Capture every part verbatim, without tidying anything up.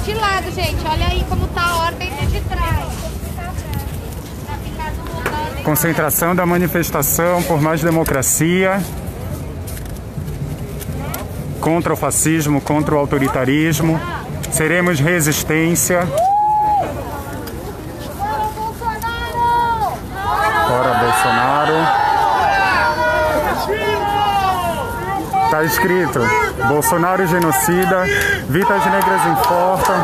ventilado, gente. Olha aí como tá a ordem de trás. Concentração da manifestação por mais democracia, contra o fascismo, contra o autoritarismo. Seremos resistência. Fora Bolsonaro. Tá escrito: Bolsonaro genocida, Vidas Negras importam.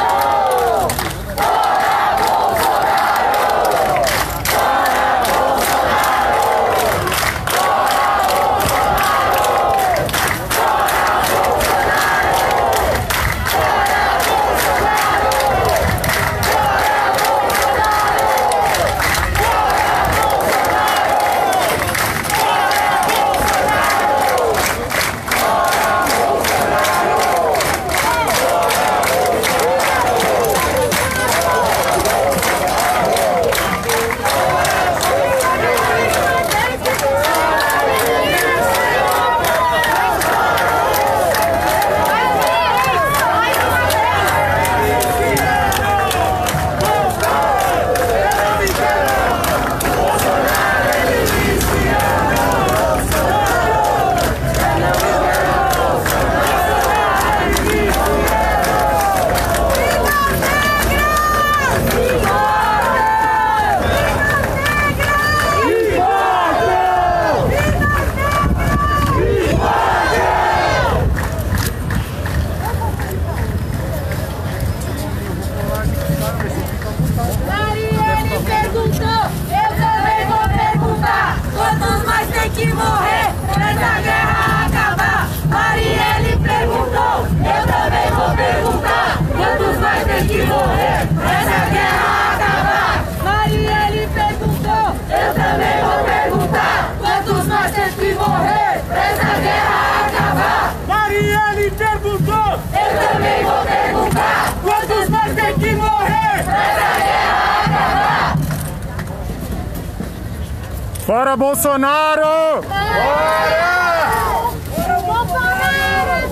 Fora Bolsonaro! Fora! Bolsonaro!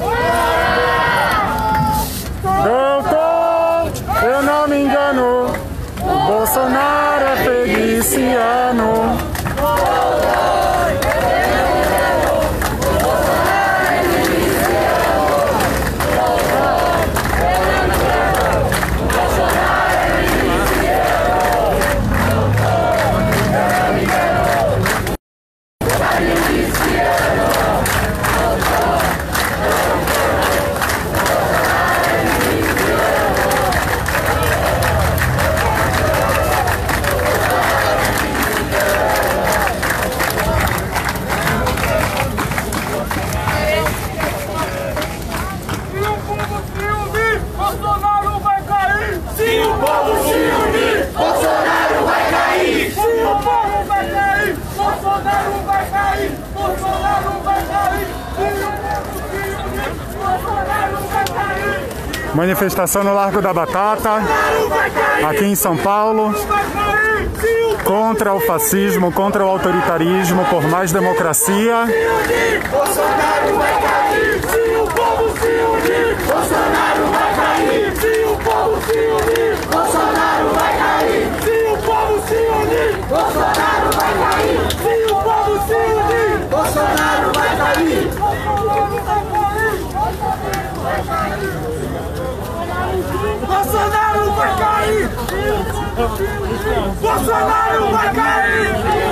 Doutor, eu não me engano, o Bolsonaro é feliciano. Manifestação no Largo da Batata, aqui em São Paulo, contra o fascismo, contra o autoritarismo, por mais democracia. Bolsonaro vai cair, se o povo se unir. Bolsonaro vai cair, se o povo se unir. Bolsonaro vai cair, se o povo se unir. Bolsonaro vai cair, se o povo se unir. Bolsonaro vai cair. Bolsonaro vai cair! Bolsonaro vai cair!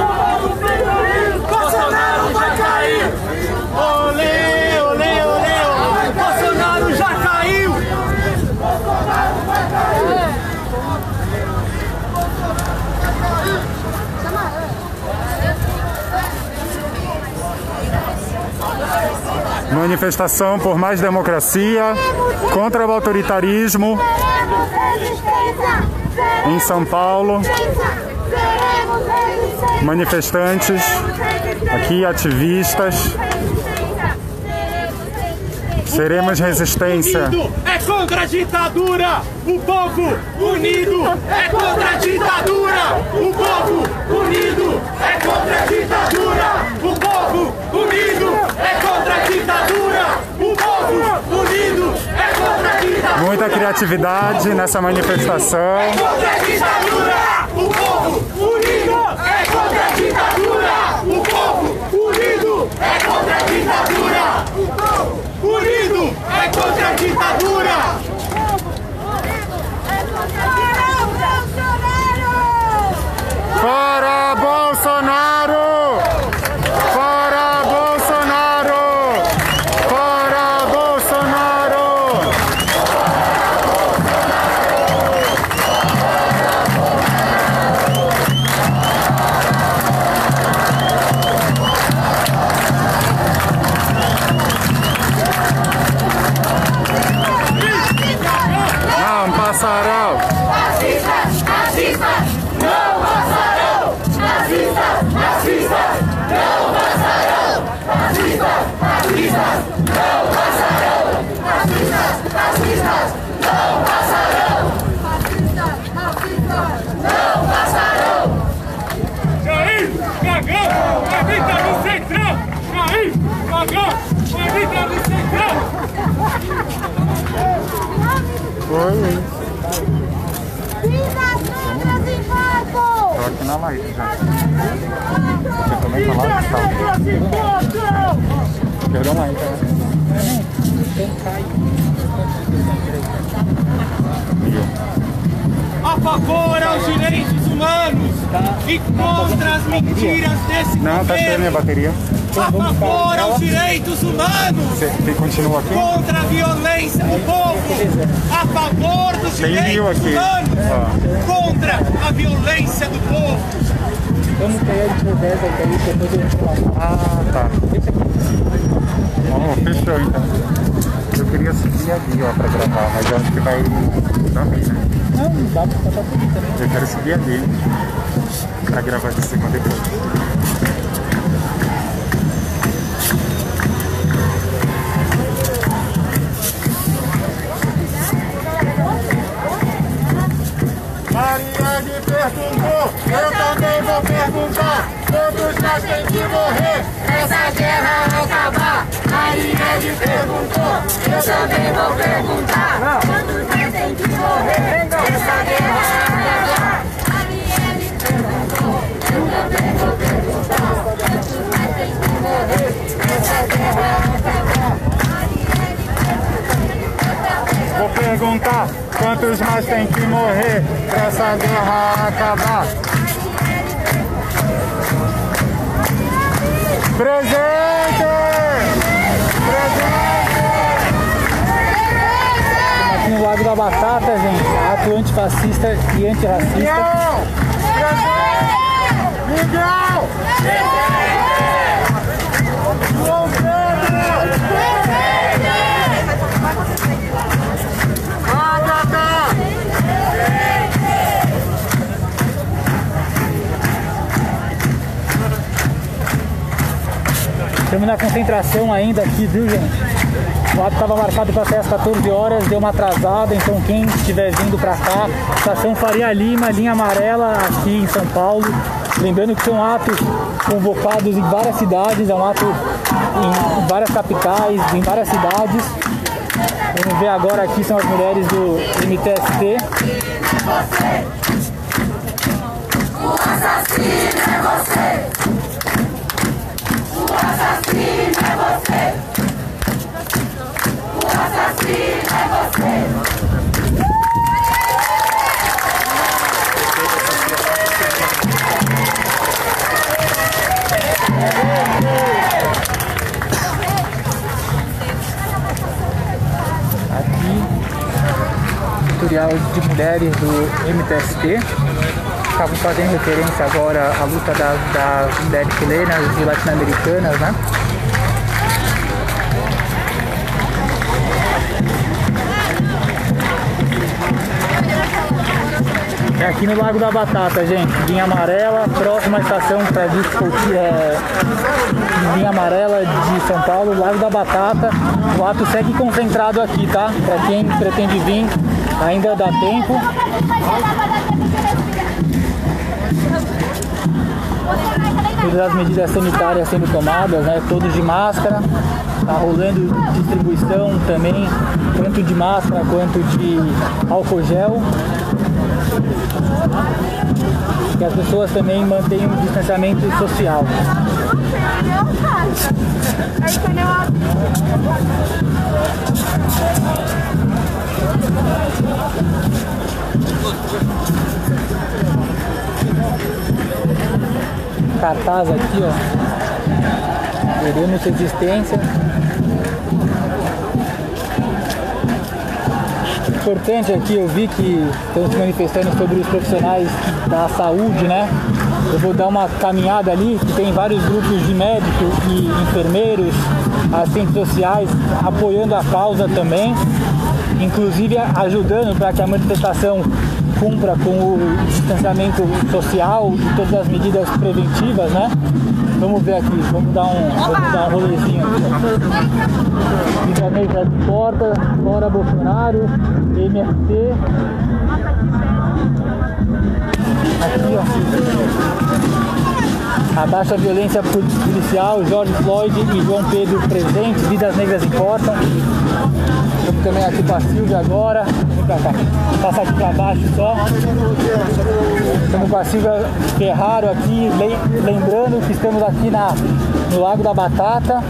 Bolsonaro vai cair! Olê, olê, olê, olê! Bolsonaro já caiu! Bolsonaro vai cair! Manifestação por mais democracia, contra o autoritarismo, em São Paulo. Manifestantes, aqui ativistas. Seremos resistência. É contra a ditadura! O povo unido é contra a ditadura! O povo unido é contra a ditadura! O povo unido é contra a ditadura! O povo unido é contra a Muita criatividade nessa manifestação. É contra a ditadura, o povo unido. É contra a ditadura, o povo unido. É contra a ditadura, o povo unido. É contra a ditadura. Fora Bolsonaro! Fora Bolsonaro! Fora Bolsonaro! Não passarão! Racistas, racistas, não passarão! Racistas, racistas, não passarão! Racistas, racistas, não passarão! Racistas, racistas, não passarão! Racistas, racistas, não passarão! Jair, cagão, habita no centrão! Jair, cagão, habita no centrão! Foi. Viva as letras em Marco! Tô aqui na live já. Você também tá lá? Tá. Perdão lá, então. A favor aos direitos humanos e contra as mentiras desse Não, tá cheia a minha governo. bateria. A favor aos direitos humanos Você você continua aqui? contra a violência do povo. A favor dos Tem mil direitos aqui. humanos Ó. contra a violência do povo. Vamos pegar de conversa aí, depois eu vou falar. Ah, tá. Oh, fechou então. Eu queria subir ali, ó, pra gravar, mas eu acho que vai dar ruim, né? Não, dá pra contar tudo também. Eu quero subir ali pra gravar de cima depois. Marielle perguntou, eu também vou perguntar. Todos nós tem que morrer, essa guerra acabar. Marielle perguntou, eu também vou perguntar. Todos nós tem que morrer, essa guerra acabar. Marielle perguntou, eu também vou perguntar. Todos nós tem que morrer, essa guerra acabar. Vou perguntar quantos mais tem que morrer pra essa guerra acabar. Presente! Presente! Aqui no Lago da Batata, gente, ato antifascista e antirracista. Miguel! Presente! Miguel! João Pedro! Estamos na concentração ainda aqui, viu, gente? O ato estava marcado para sair às quatorze horas, deu uma atrasada, então quem estiver vindo para cá, estação Faria Lima, linha amarela, aqui em São Paulo. Lembrando que são atos convocados em várias cidades, é um ato em várias capitais, em várias cidades. Vamos ver agora aqui, são as mulheres do M T S T. O assassino é você! O assassino é você! O assassino é você! Aqui, tutorial de mulheres do M T S T. Estavam fazendo referência agora à luta das, das mulheres chilenas e latino-americanas, né? É aqui no Lago da Batata, gente. Linha amarela, próxima estação para discutir, é, linha amarela de São Paulo, Lago da Batata. O ato segue concentrado aqui, tá? Para quem pretende vir, ainda dá tempo. Todas as medidas sanitárias sendo tomadas, né? Todos de máscara. Tá rolando distribuição também tanto de máscara quanto de álcool gel. Que as pessoas também mantenham o distanciamento social. Cartaz aqui, ó. Queremos resistência. Importante aqui, eu vi que estão se manifestando sobre os profissionais da saúde, né? Eu vou dar uma caminhada ali, que tem vários grupos de médicos e enfermeiros, assistentes sociais apoiando a causa também, inclusive ajudando para que a manifestação cumpra com o distanciamento social e todas as medidas preventivas, né? Vamos ver aqui, vamos dar um, vamos dar um rolezinho aqui. Vida Negra Importa, Fora Bolsonaro, M R T. Aqui, ó. Abaixa a violência policial, George Floyd e João Pedro presentes, Vidas Negras Importam. Estamos também aqui com a Silvia agora. Vem pra cá. Passa aqui pra baixo só. Estamos com a Silvia Ferraro aqui, lembrando que estamos aqui na, no Lago da Batata.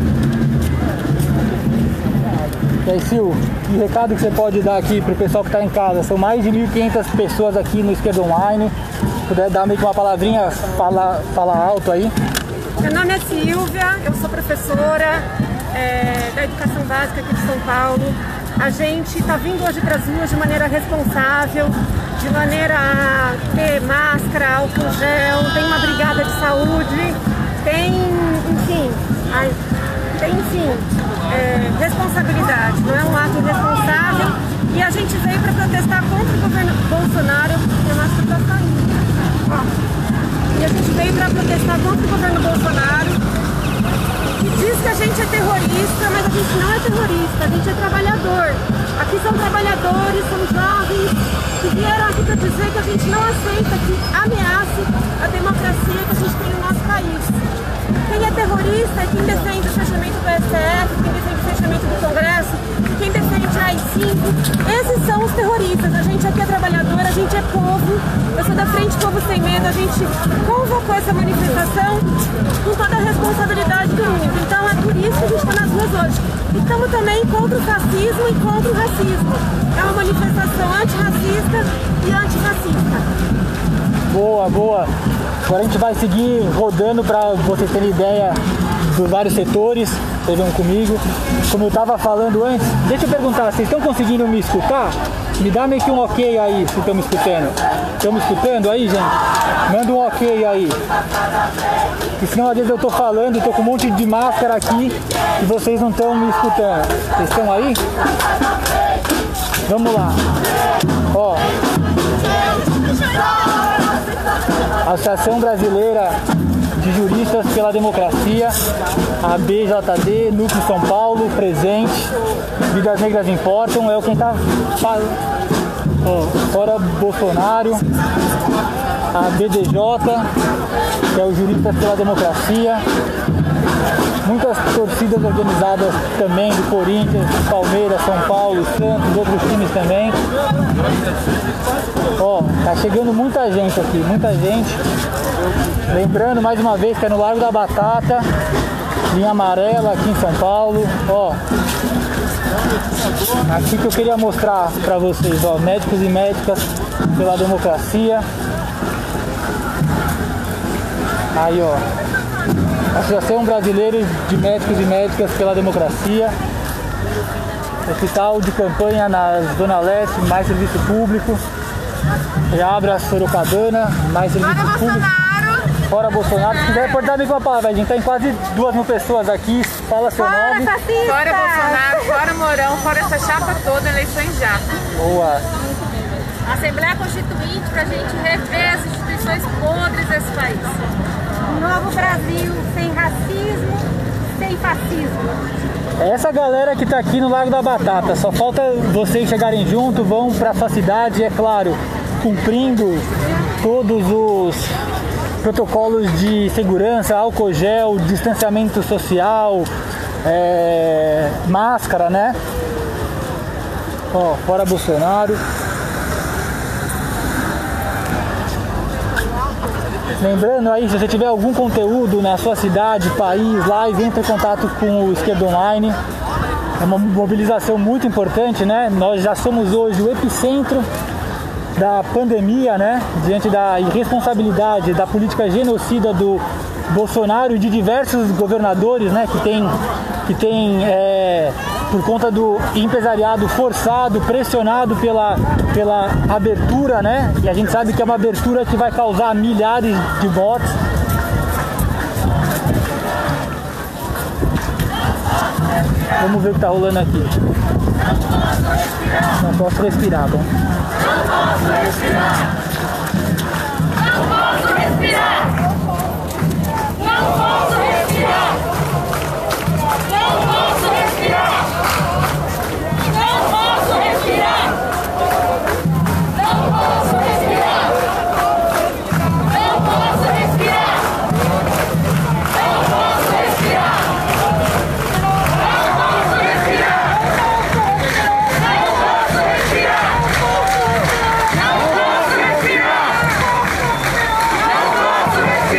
E aí, Sil, que recado que você pode dar aqui pro pessoal que está em casa? São mais de mil e quinhentas pessoas aqui no Esquerda Online. Se puder dar meio que uma palavrinha, fala, fala alto aí. Meu nome é Silvia, eu sou professora é, da Educação Básica aqui de São Paulo. A gente está vindo hoje para as ruas de maneira responsável, de maneira a ter máscara, álcool gel, tem uma brigada de saúde, tem, enfim, a, tem, enfim, é, responsabilidade, não é um ato irresponsável. E a gente veio para protestar contra o governo Bolsonaro, porque eu acho que está saindo. E a gente veio para protestar contra o governo Bolsonaro, que diz que a gente é terrorista, mas a gente não é terrorista, a gente é trabalhador. Aqui são trabalhadores, são jovens, que vieram aqui para dizer que a gente não aceita que ameace a democracia que a gente tem no nosso país. Quem é terrorista é quem defende o fechamento do S T F, quem defende o fechamento do Congresso, quem defende a A I cinco. Esses são os terroristas. A gente aqui é trabalhador, a gente é povo. Eu sou da Frente Povo Sem Medo. A gente convocou essa manifestação com toda a responsabilidade do mundo. Então é por isso que a gente está nas ruas hoje. E estamos também contra o fascismo e contra o racismo. É uma manifestação antirracista e antirracista. Boa, boa. Agora a gente vai seguir rodando para vocês terem ideia dos vários setores. Vocês vão comigo. Como eu estava falando antes, deixa eu perguntar, vocês estão conseguindo me escutar? Me dá meio que um ok aí, se estão me escutando. Estão me escutando aí, gente? Manda um ok aí. Porque senão às vezes eu estou falando, estou com um monte de máscara aqui e vocês não estão me escutando. Vocês estão aí? Vamos lá. Ó. Associação Brasileira de Juristas pela Democracia, a B J D, Núcleo São Paulo, presente, Vidas Negras Importam, é o quem tá ó, Fora Bolsonaro, a B D J, que é o Juristas pela Democracia, muitas torcidas organizadas também do Corinthians, Palmeiras, São Paulo, Santos, outros times também. Ó, tá chegando muita gente aqui, muita gente. Lembrando mais uma vez que é no Lago da Batata, linha amarela aqui em São Paulo. Ó, aqui que eu queria mostrar pra vocês, ó, médicos e médicas pela democracia. Aí, ó, Associação Brasileira de Médicos e Médicas pela Democracia. Hospital de campanha na Zona Leste, mais serviço público. Reabra Sorocabana, mais serviço Fora público. Bolsonaro! Fora Bolsonaro. Se quiser reportar com uma palavra, a gente tem quase duas mil pessoas aqui. Fala seu Fora nome. fascista! Fora Bolsonaro, fora Mourão, fora essa chapa toda, eleições já. Boa. Assembleia Constituinte pra gente rever as instituições podres desse país. Um novo Brasil, sem racismo, sem fascismo. Essa galera que tá aqui no Lago da Batata, só falta vocês chegarem junto, vão pra sua cidade, é claro, cumprindo todos os protocolos de segurança, álcool gel, distanciamento social, é, máscara, né? Ó, fora Bolsonaro. Lembrando aí, se você tiver algum conteúdo na sua cidade, país, live, entre em contato com o Esquerda Online. É uma mobilização muito importante, né? Nós já somos hoje o epicentro da pandemia, né? Diante da irresponsabilidade, da política genocida do Bolsonaro e de diversos governadores, né? Que tem, que tem é, por conta do empresariado forçado, pressionado pela, pela abertura, né? E a gente sabe que é uma abertura que vai causar milhares de mortes. Vamos ver o que tá rolando aqui. Não posso respirar, bom. Não posso respirar! Não posso respirar! Não posso respirar! Não posso respirar! Não posso respirar! Não posso respirar! Não posso respirar! Não posso respirar! Não posso respirar!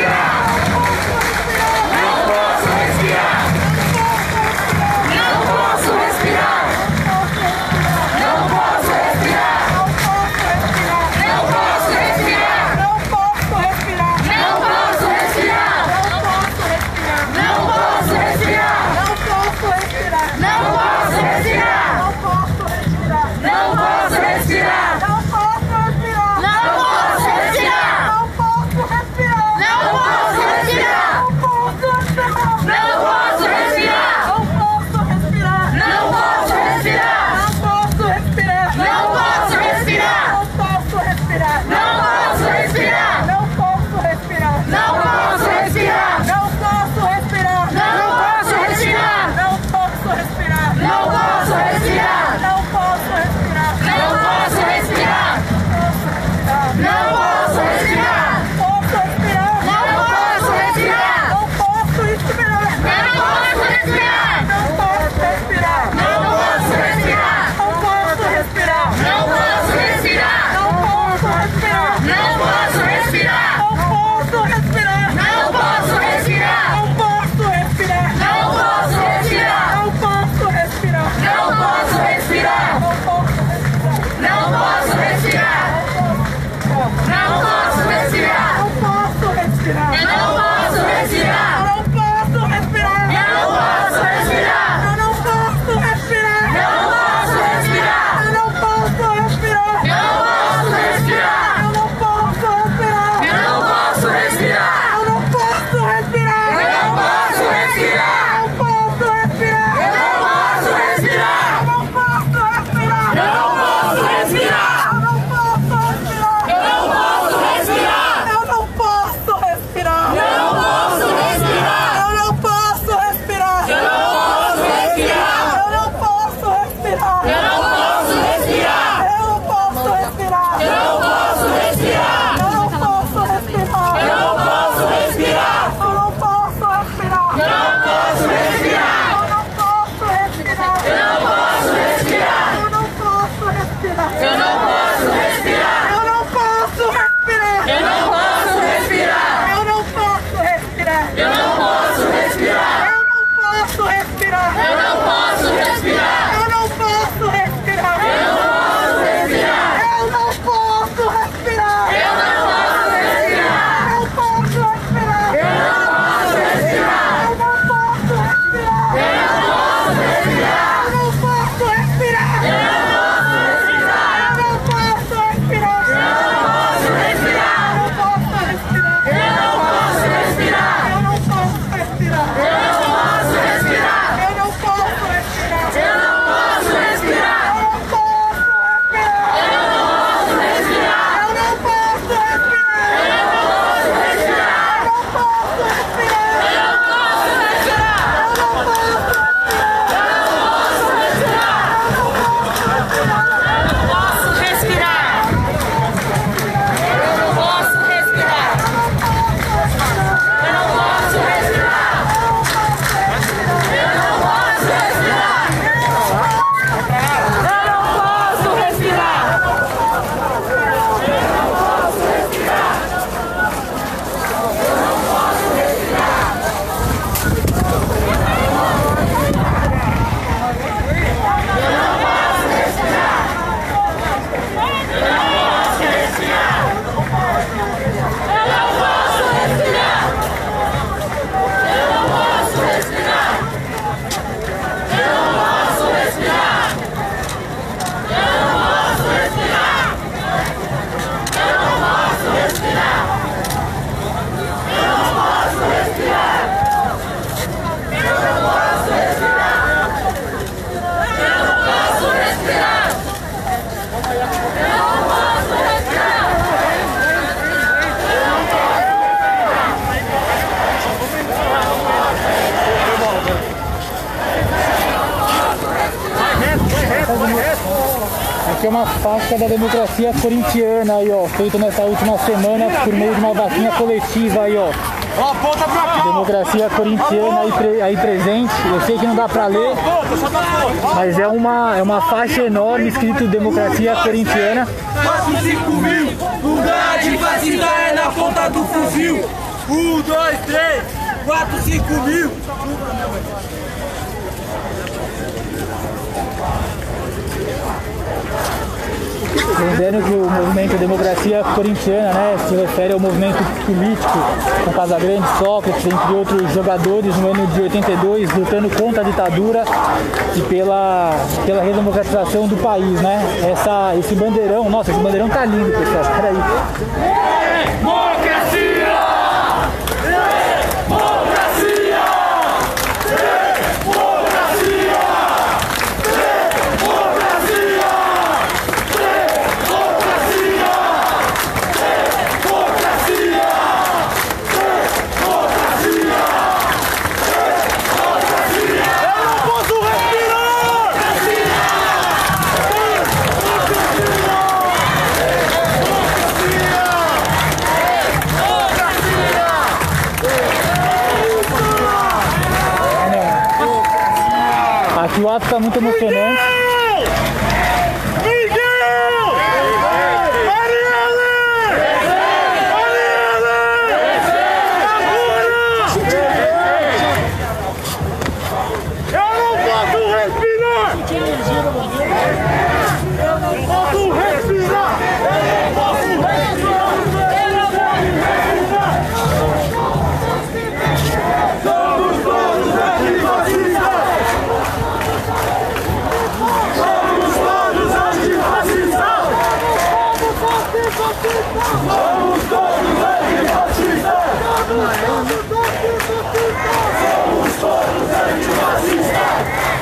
Aqui é uma faixa da democracia corintiana aí, ó, feita nessa última semana por meio de uma vaquinha coletiva aí, ó. Democracia corintiana aí, pre, aí presente. Eu sei que não dá pra ler, mas é uma, é uma faixa enorme escrito Democracia Corintiana. quatro, cinco mil, lugar de fascista é na ponta do fuzil. Um, dois, três, quatro, cinco mil. Lembrando que o movimento Democracia Corintiana, né, se refere ao movimento político com Casagrande, Sócrates, entre outros jogadores, no ano de oitenta e dois, lutando contra a ditadura e pela, pela redemocratização do país, né? Essa, esse bandeirão, nossa, esse bandeirão tá lindo, pessoal, espera aí. Democracia! Democracia! Aqui o ato está muito emocionante. Somos todos antifascistas! Somos todos antifascistas!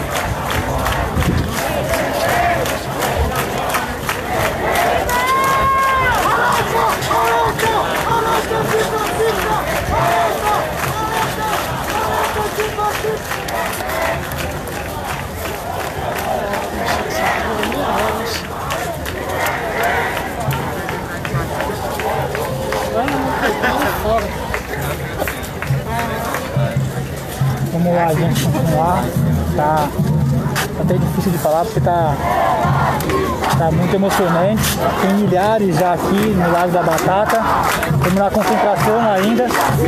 Vamos lá, gente, continuar. Tá, tá até difícil de falar porque tá, tá muito emocionante. Tem milhares já aqui no Lago da Batata. Estamos na concentração ainda.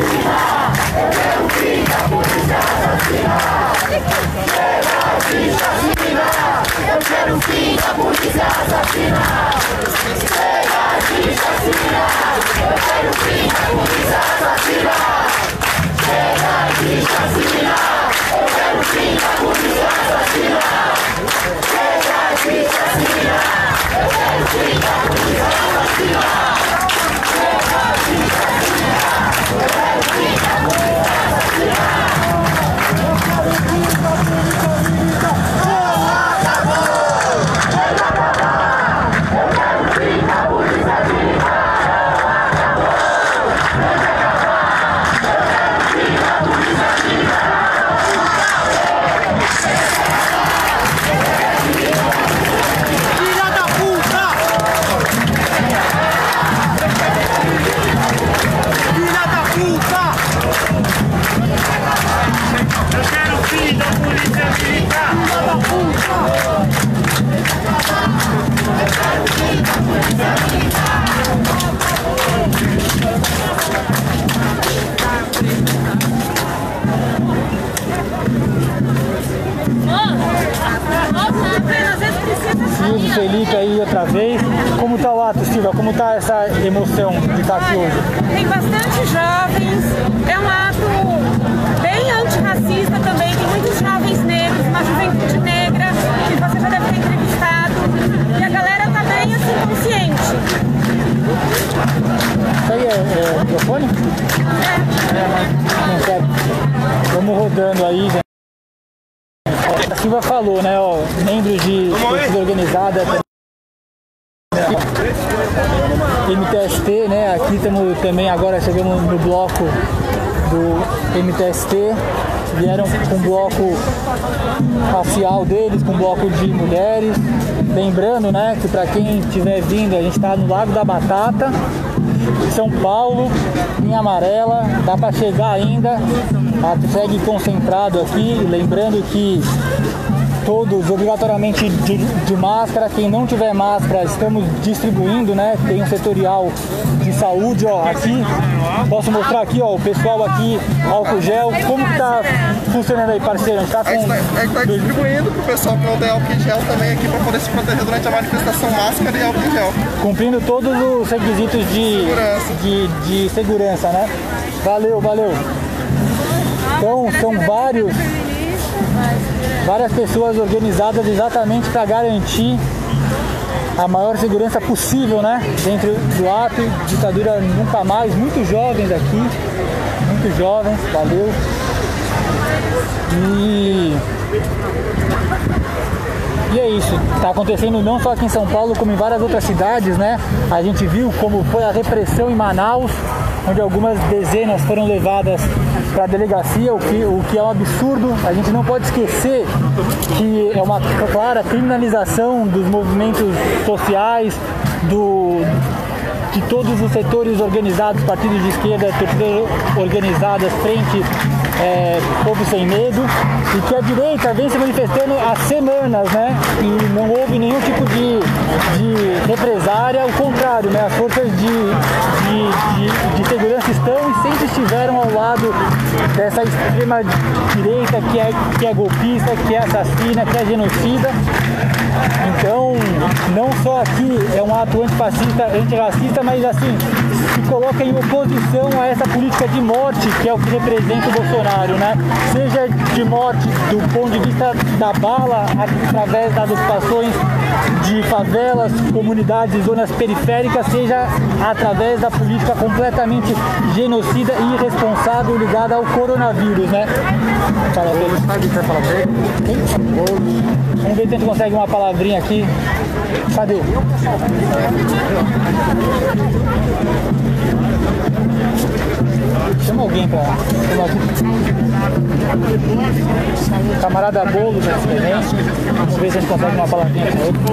Eu quero o fim da polícia assassina. Chega de chacina. Eu quero o fim da polícia assassina. Chega de chacina. Eu quero o fim da polícia assassina. Chega de chacina. Eu quero o fim da polícia assassina. Chega de chacina. Eu quero o fim da polícia assassina. Eu quero o fim da polícia assassina. Silvio, Felipe aí outra vez. Como tá o ato, Silvia? Como tá essa emoção de estar aqui hoje? Tem bastante jovens, é um ato bem antirracista também, tem muitos jovens negros, uma juventude negra, que você já deve ter entrevistado, e a galera tá bem assim, consciente. Isso aí é, é microfone? É. é não quero. Vamos rodando aí, gente. A Silvia falou, né, ó, membros de torcida organizada aqui. M T S T, né? Aqui estamos também, agora chegamos no bloco do M T S T. Vieram com um bloco racial deles, com um bloco de mulheres. Lembrando, né, que para quem estiver vindo, a gente está no Lago da Batata, São Paulo, linha amarela, dá para chegar ainda, segue concentrado aqui. Lembrando que todos obrigatoriamente de, de máscara. Quem não tiver máscara, estamos distribuindo, né? Tem um setorial de saúde, ó, aqui. Posso mostrar aqui, ó, o pessoal aqui, álcool gel. Como que tá funcionando aí, parceiro? A gente tá com... A gente tá, tá distribuindo pro pessoal que não tem álcool gel também aqui, para poder se proteger durante a manifestação, máscara e álcool gel. Cumprindo todos os requisitos de segurança, de, de segurança, né? Valeu, valeu. Então, são vários... várias pessoas organizadas exatamente para garantir a maior segurança possível, né? Dentro do ato, ditadura nunca mais, muito jovens aqui, muito jovens, valeu. E, e é isso, tá acontecendo não só aqui em São Paulo, como em várias outras cidades, né? A gente viu como foi a repressão em Manaus, onde algumas dezenas foram levadas para a delegacia, o que, o que é um absurdo. A gente não pode esquecer que é uma clara criminalização dos movimentos sociais, do, de todos os setores organizados, partidos de esquerda, torcidas organizadas, frente é, Povo Sem Medo, e que a direita vem se manifestando há semanas, né? E não houve nenhum tipo de, de represária, ao contrário, né? As forças de, de, de, de segurança estão e sempre estiveram ao lado dessa extrema direita que é, que é golpista, que é assassina, que é genocida. Então, não só aqui é um ato antifascista, antirracista, mas assim, se coloca em oposição a essa política de morte que é o que representa o Bolsonaro, né? Seja de morte do ponto de vista da bala, através das ocupações de favelas, comunidades, zonas periféricas, seja através da política completamente genocida e irresponsável ligada ao coronavírus, né? Fala pra ele. Quer falar pra ele? Vamos ver se a gente consegue uma palavrinha aqui. Cadê? Chama alguém pra... Camarada Boulos aqui também. Vamos ver se a gente consegue uma palavrinha com ele.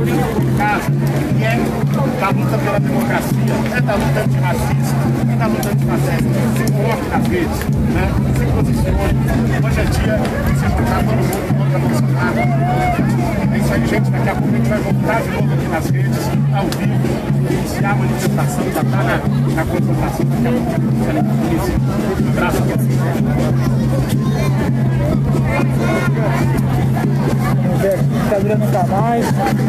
Está lutando pela democracia, está lutando de racismo, está lutando de fascismo, se coloque nas redes, né? Se posicione. Hoje é dia de se juntar todo mundo contra Bolsonaro. É isso aí, gente. Daqui a pouco a gente vai voltar de novo aqui nas redes, ao vivo, iniciar a manifestação, já está na, na consultação. Daqui a pouco a gente vai iniciar. Um abraço a vocês. Vamos ver aqui, ditadura nunca mais.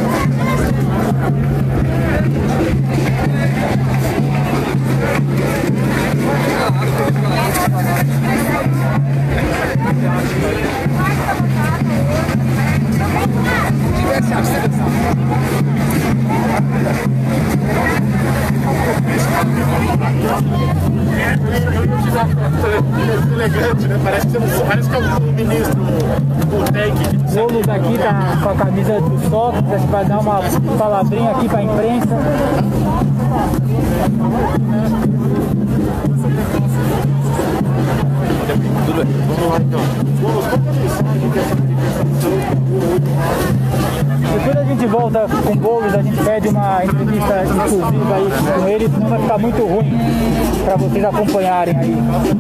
Elegante, né? Parece que, parece que é o ministro do Tank. O Boulos aqui tá com a camisa do Sócrates, a gente vai dar uma palavrinha aqui para a imprensa. Vamos lá então. Vamos, qual é a mensagem dessa manifestação? Depois a gente volta com o Boulos, a gente pede uma entrevista exclusiva aí com ele, senão vai ficar muito ruim para vocês acompanharem aí.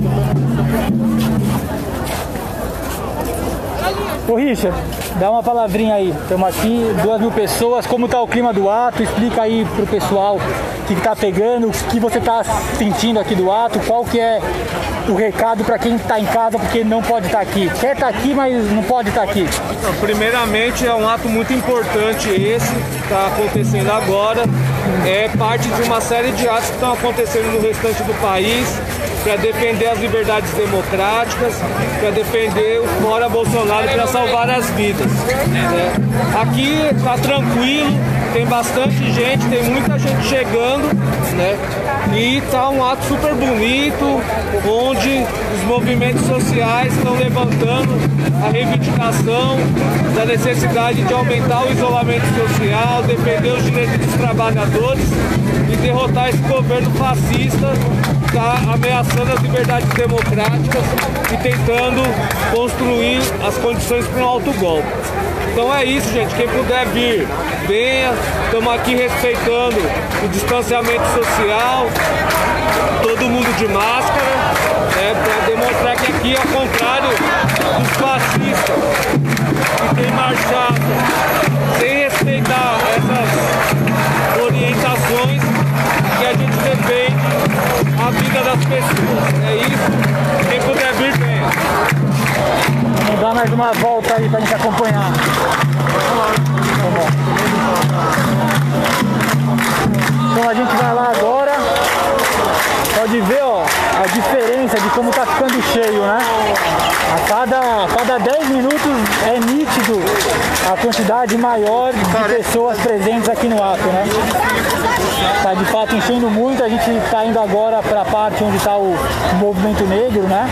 Ô Richard, dá uma palavrinha aí. Estamos aqui, duas mil pessoas, como está o clima do ato? Explica aí pro pessoal o que está pegando, o que você está sentindo aqui do ato, qual que é o recado para quem está em casa porque não pode estar aqui. Quer estar aqui, mas não pode estar aqui. Primeiramente, é um ato muito importante esse que está acontecendo agora. É parte de uma série de atos que estão acontecendo no restante do país para defender as liberdades democráticas, para defender o fora Bolsonaro, para salvar as vidas. É. Aqui está tranquilo, tem bastante gente, tem muita gente chegando, né? E tá um ato super bonito, onde os movimentos sociais estão levantando a reivindicação da necessidade de aumentar o isolamento social, defender os direitos dos trabalhadores e derrotar esse governo fascista que está ameaçando as liberdades democráticas e tentando construir as condições para um autogolpe. Então é isso, gente. Quem puder vir, venha. Estamos aqui respeitando o distanciamento social, todo mundo de máscara, né, para demonstrar que aqui, ao contrário dos fascistas que têm marchado sem respeitar essas orientações, que a gente defende a vida das pessoas. É isso. Quem puder vir, venha. Vamos dar mais uma volta aí pra gente acompanhar. Então a gente vai lá agora. Pode ver, ó, a diferença de como tá ficando cheio, né? A cada, a cada dez minutos é nítido a quantidade maior de pessoas presentes aqui no ato, né? Tá de fato enchendo muito. A gente tá indo agora para a parte onde está o movimento negro, né?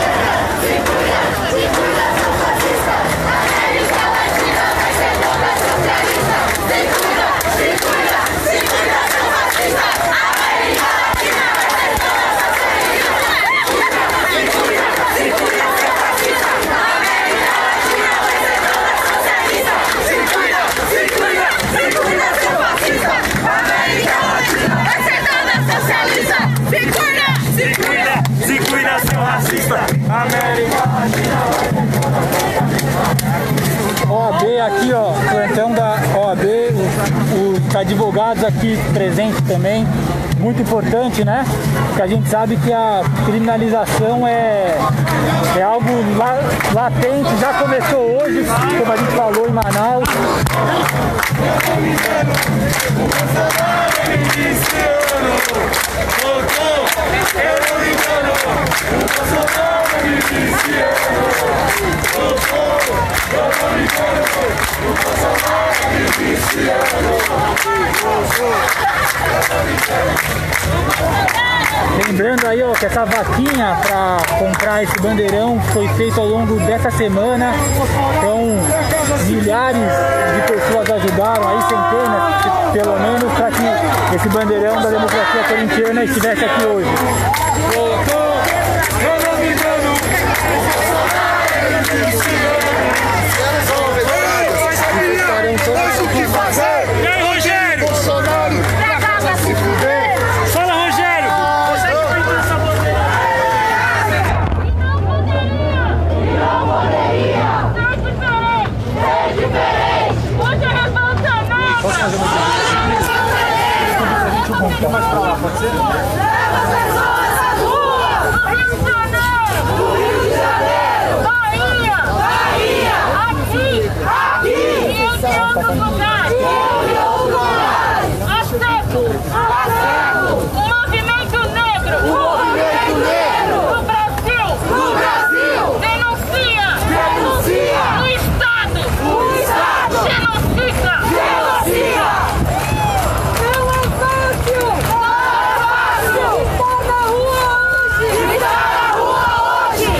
O A B aqui, ó, plantão da O A B, os, os advogados aqui presentes também, muito importante, né? Porque a gente sabe que a criminalização é, é algo la, latente, já começou hoje, como a gente falou em Manaus. Lembrando aí, ó, que essa vaquinha para comprar esse bandeirão foi feita ao longo dessa semana. Então, milhares de pessoas ajudaram, aí centenas, pelo menos, para que esse bandeirão da democracia corintiana estivesse aqui hoje. Mas o que fazer? E aí, Rogério? Bolsonaro vai se fuder. Fala, Rogério! Você que pegou essa bandeira? E não poderia ser diferente, ser diferente. Hoje é revolta nova. Posso fazer uma pergunta? Um pouquinho mais pra lá, pode ser? Leva as pessoas às ruas. No Rio de Janeiro. No Rio de Janeiro. Bahia. Bahia. Aqui. Aqui. E entre outros lugares. E entre outros lugares. Aceito. Aceito. O movimento negro. O movimento negro. No Brasil. No Brasil. Denuncia. Denuncia. O Estado. O Estado. Genocida. Genocida. Não é fácil. Não é fácil. Estar na rua hoje. Estar na rua hoje.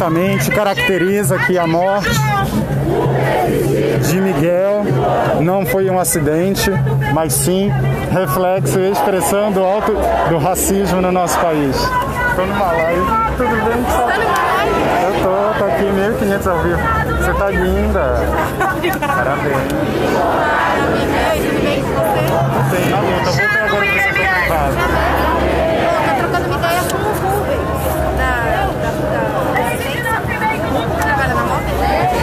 exatamente caracteriza que a morte de Miguel não foi um acidente, mas sim reflexo e expressão do alto do racismo no nosso país. Estou numa live. Tudo bem? Eu tô, tô aqui mil e quinhentos ao vivo. Você tá linda. Parabéns. Tudo bem com você? Tem na luta. Vou ter agora que você foi gravado. Tô trocando uma ideia com o Rubens. Da... da... da... que trabalha na moto.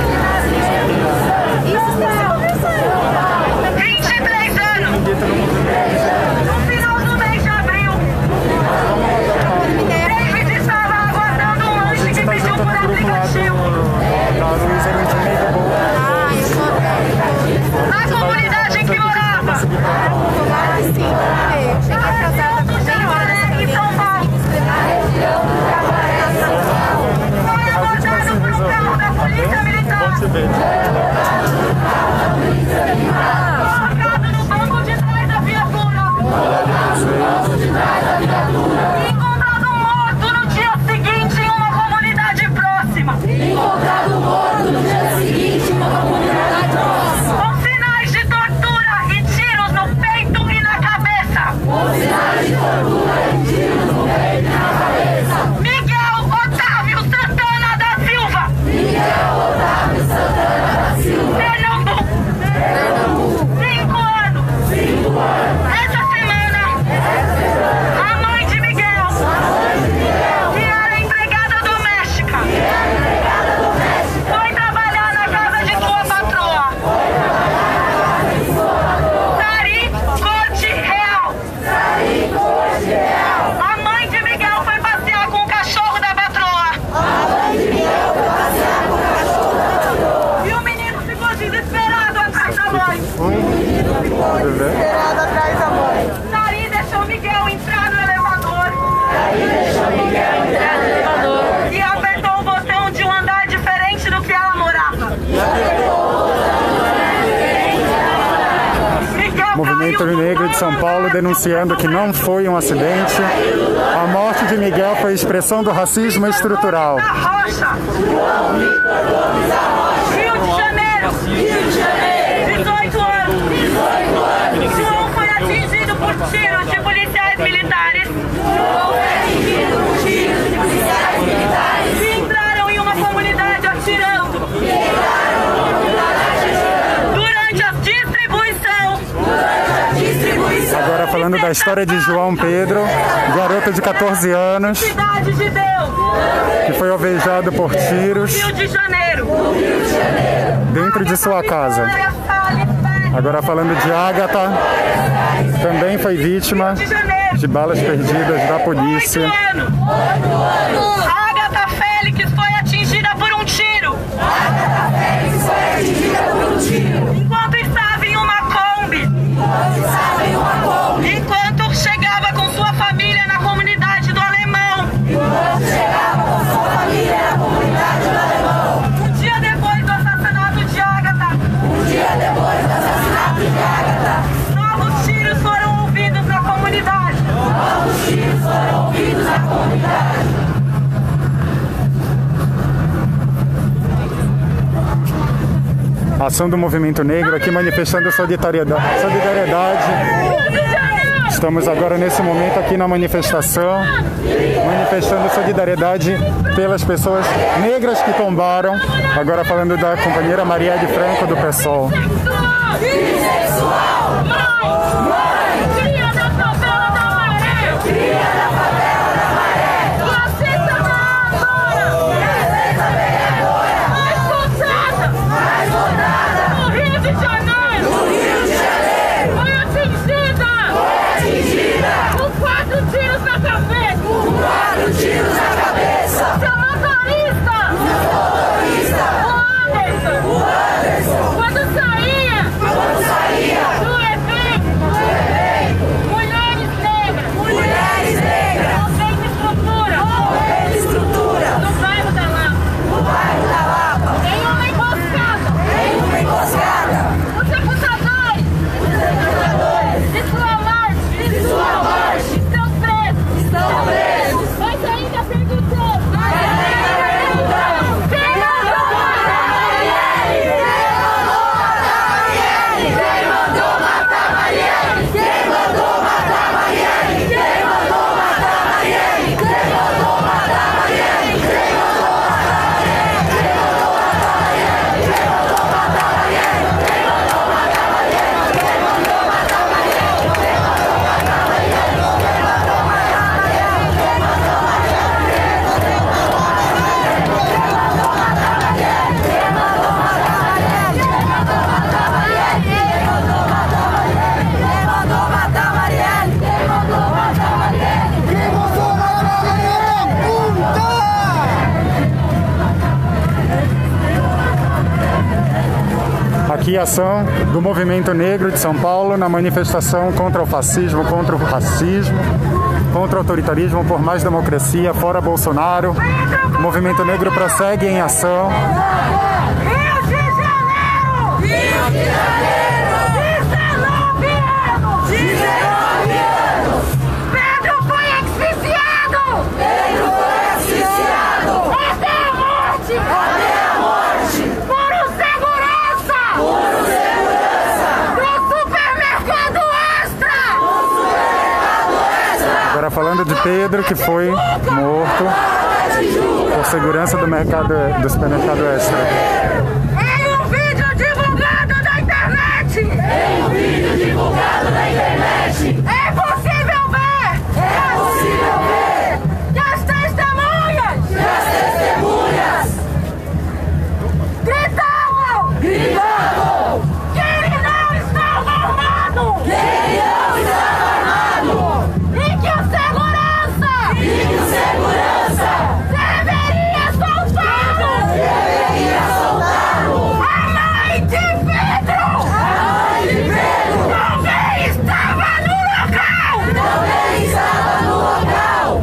Isso, você está conversando. vinte e três anos. No final do mês de abril. David estava aguardando um lanche que pediu por aplicativo. Ah, eu sou... Na comunidade em que morava. Claro que sim. Eu cheguei atrasada por meia hora dessa Em São Paulo. Foi abordado por um carro da Polícia Militar. Colocado no banco de trás da viatura. Encontrado morto no dia seguinte em uma comunidade próxima. Encontrado morto no dia seguinte em uma comunidade próxima. Com sinais de tortura e tiros no peito e na cabeça. Com sinais de tortura e tiros no peito e na cabeça. Miguel Otávio Santana da Silva. Miguel Otávio Santana da Silva. Pernambuco. Pernambuco. Cinco anos. Cinco anos. Essa semana, a mãe de Miguel, que era empregada doméstica, foi trabalhar na casa de sua patroa. Sari Corte Real. A mãe de Miguel foi passear com o cachorro da patroa. E o menino ficou desesperado atrás da mãe. Esperado atrás da mãe. Sari deixou Miguel entrar no elevador. E apertou o botão de um andar diferente do que ela morava. Miguel Movimento caiu no Negro de São Paulo denunciando que não foi um acidente. A morte de Miguel foi expressão do racismo estrutural. Da Rocha. Rio de Janeiro. dezoito anos. João foi atingido por tiros de policiais militares. Que entraram em uma comunidade atirando. Durante a distribuição. Agora falando da história de João Pedro, garoto de quatorze anos, Cidade de Deus. que foi alvejado por tiros Rio de Janeiro. dentro de sua casa. Agora falando de Ágata, também foi vítima de balas perdidas da polícia. Oito anos. Ágata Félix foi atingida por um tiro. Enquanto estava em uma Kombi. Enquanto chegava com sua família na comunidade do Alemão. Um dia depois do assassinato de Ágata. Novos tiros foram ouvidos na comunidade. Ação do Movimento Negro aqui manifestando solidariedade. solidariedade. Estamos agora nesse momento aqui na manifestação, manifestando solidariedade pelas pessoas negras que tombaram. Agora falando da companheira Marielle Franco do PSOL. Bissexual! Mãe! Mãe! Cria da favela da Maré! Cria da favela da Maré! Racista vereadora! Racista vereadora! Mais votada! Mais votada! No Rio de Janeiro! No Rio de Janeiro! Foi atingida! Foi atingida! Com quatro tiros na cabeça! Com quatro tiros na cabeça! Seu motorista! Seu motorista! O Anderson! O Anderson! Quando saía! Quando saía! Aqui a ação do Movimento Negro de São Paulo na manifestação contra o fascismo, contra o racismo, contra o autoritarismo, por mais democracia, fora Bolsonaro. O Movimento Negro prossegue em ação. Rio de Janeiro! Rio de Janeiro! dezenove anos! dezenove anos! Pedro foi asfixiado! Pedro foi asfixiado! Até a morte! Até a morte! Por um segurança! Por um segurança! Do supermercado Extra! Do supermercado Extra! Agora falando de Pedro, que foi morto por segurança do mercado do supermercado Extra. Em um vídeo divulgado na internet! Em um vídeo divulgado na internet! É possível ver! É possível ver! Que as testemunhas! Que as testemunhas! Gritavam! Gritavam! Que ele não estava armado! Que ele não estava armado! E que o segurança! E que o segurança! Deveria soltá-lo! Deveria soltá-lo! A mãe de Pedro! A mãe de Pedro! Também estava no local! Também estava no local!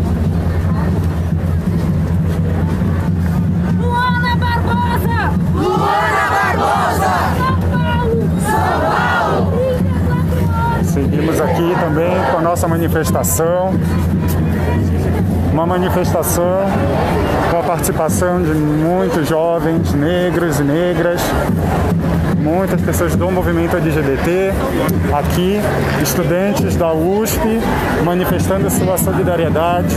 Luana Barbosa! Luana Barbosa! São Paulo! São Paulo! Seguimos aqui também com a nossa manifestação. Uma manifestação com a participação de muitos jovens negros e negras, muitas pessoas do movimento L G B T, aqui, estudantes da U S P, manifestando sua solidariedade.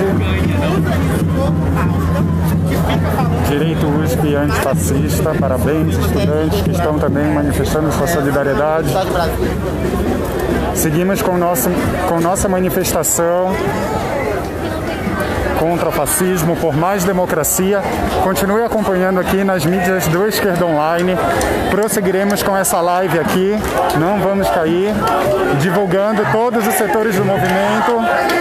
Direito U S P antifascista, parabéns, estudantes que estão também manifestando sua solidariedade. Seguimos com, nosso, com nossa manifestação contra o fascismo, por mais democracia. Continue acompanhando aqui nas mídias do Esquerda Online. Prosseguiremos com essa live aqui, não vamos cair, divulgando todos os setores do movimento.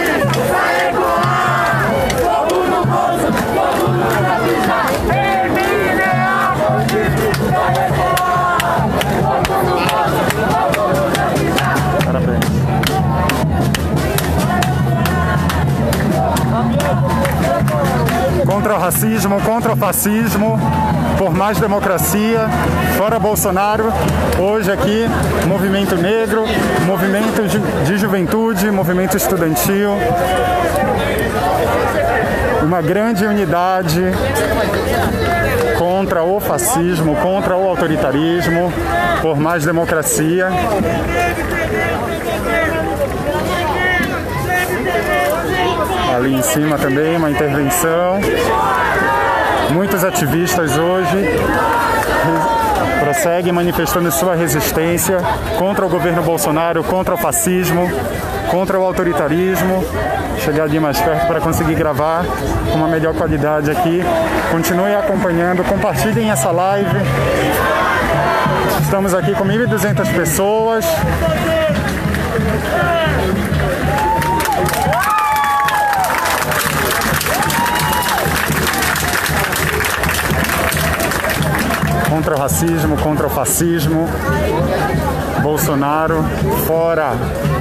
Parabéns. Contra o racismo, contra o fascismo, por mais democracia, fora Bolsonaro. Hoje aqui, movimento negro, movimento de juventude, movimento estudantil. Uma grande unidade contra o fascismo, contra o autoritarismo, por mais democracia. Ali em cima também uma intervenção. Muitos ativistas hoje prosseguem manifestando sua resistência contra o governo Bolsonaro, contra o fascismo, contra o autoritarismo. Chegar ali mais perto para conseguir gravar com uma melhor qualidade aqui. Continue acompanhando, compartilhem essa live. Estamos aqui com mil e duzentas pessoas. Contra o racismo, contra o fascismo. Bolsonaro, fora.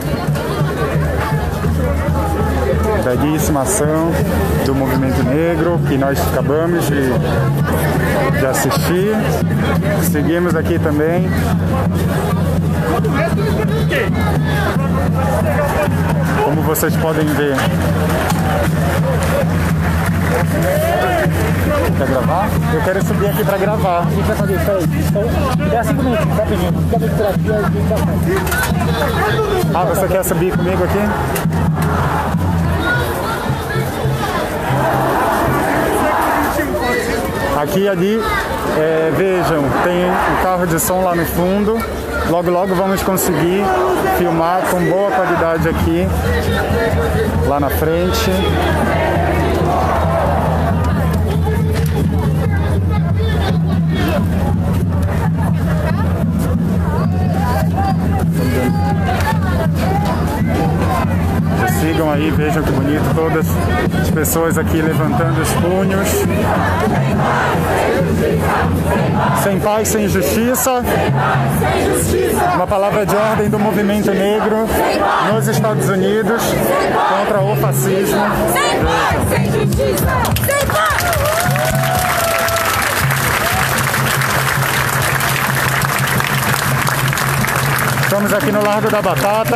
Belíssima ação do movimento negro que nós acabamos de, de assistir. Seguimos aqui também. Como vocês podem ver. Quer gravar? Eu quero subir aqui para gravar. A gente vai fazer isso aí. É cinco minutos, rapidinho. Ah, você quer subir comigo aqui? Aqui e ali, é, vejam, tem um carro de som lá no fundo. Logo, logo vamos conseguir filmar com boa qualidade aqui, lá na frente. Sigam estão aí, vejam que bonito, todas as pessoas aqui levantando os punhos. Sem paz, sem justiça. Uma palavra de ordem do movimento negro nos Estados Unidos contra o fascismo. Sem paz, sem justiça, sem paz! Estamos aqui no Largo da Batata.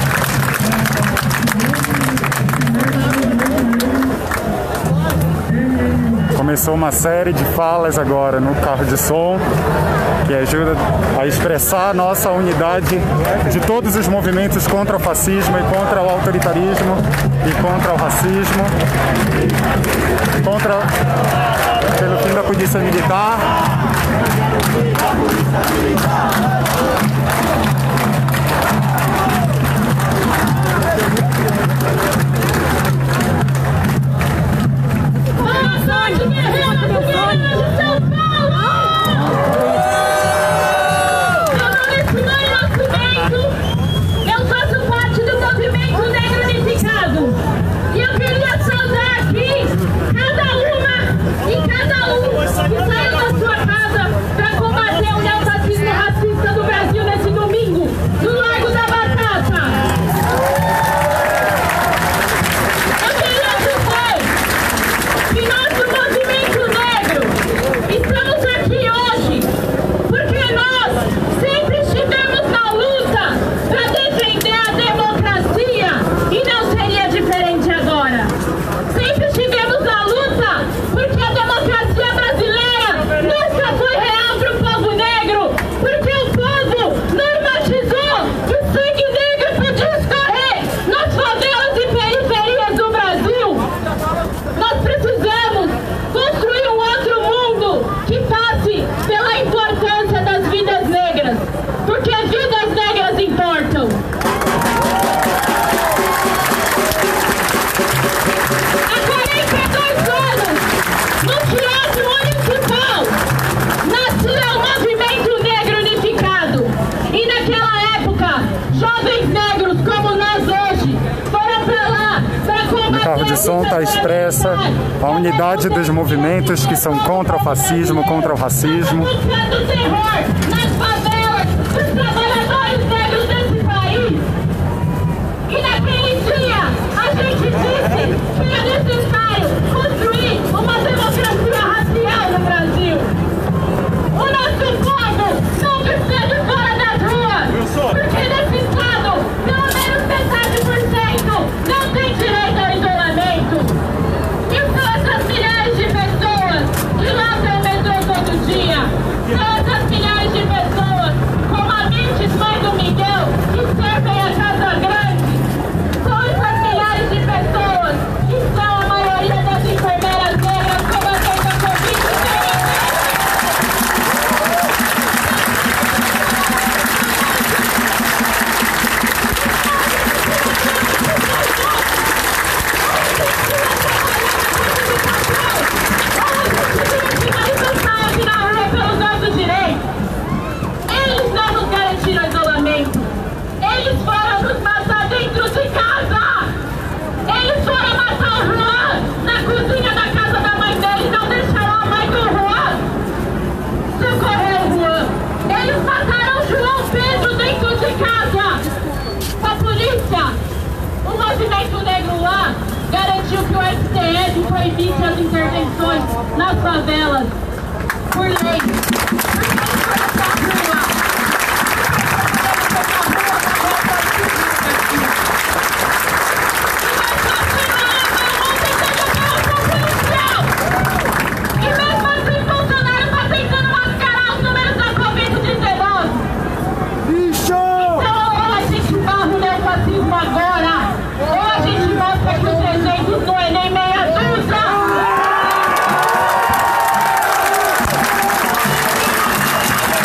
Começou uma série de falas agora no carro de som que ajuda a expressar a nossa unidade de todos os movimentos contra o fascismo e contra o autoritarismo e contra o racismo, contra pelo fim da polícia militar. O som está expressa a unidade dos movimentos que são contra o fascismo, contra o racismo. E naquele dia a gente disse que é necessário construir uma democracia racial no Brasil. O nosso povo não precisa fora das ruas, porque nesse estado pelo menos metade por cento não tem direito ao isolamento. E são essas milhares de pessoas que lançam o metrô todo dia. São essas milhares de pessoas, como a Mirtes, mãe do Miguel, que servem a Casa Grande. São essas milhares de pessoas que são a maioria das enfermeiras negras combatendo a Covid dezenove. Eles não nos garantiram isolamento. Eles foram nos matar dentro de casa. Eles foram matar o Juan na cozinha da casa da mãe dele. Não deixaram a mãe do Juan socorrer o Juan. Eles mataram o João Pedro dentro de casa. A polícia, o movimento negro lá, garantiu que o S T F proibisse as intervenções nas favelas por lei. Não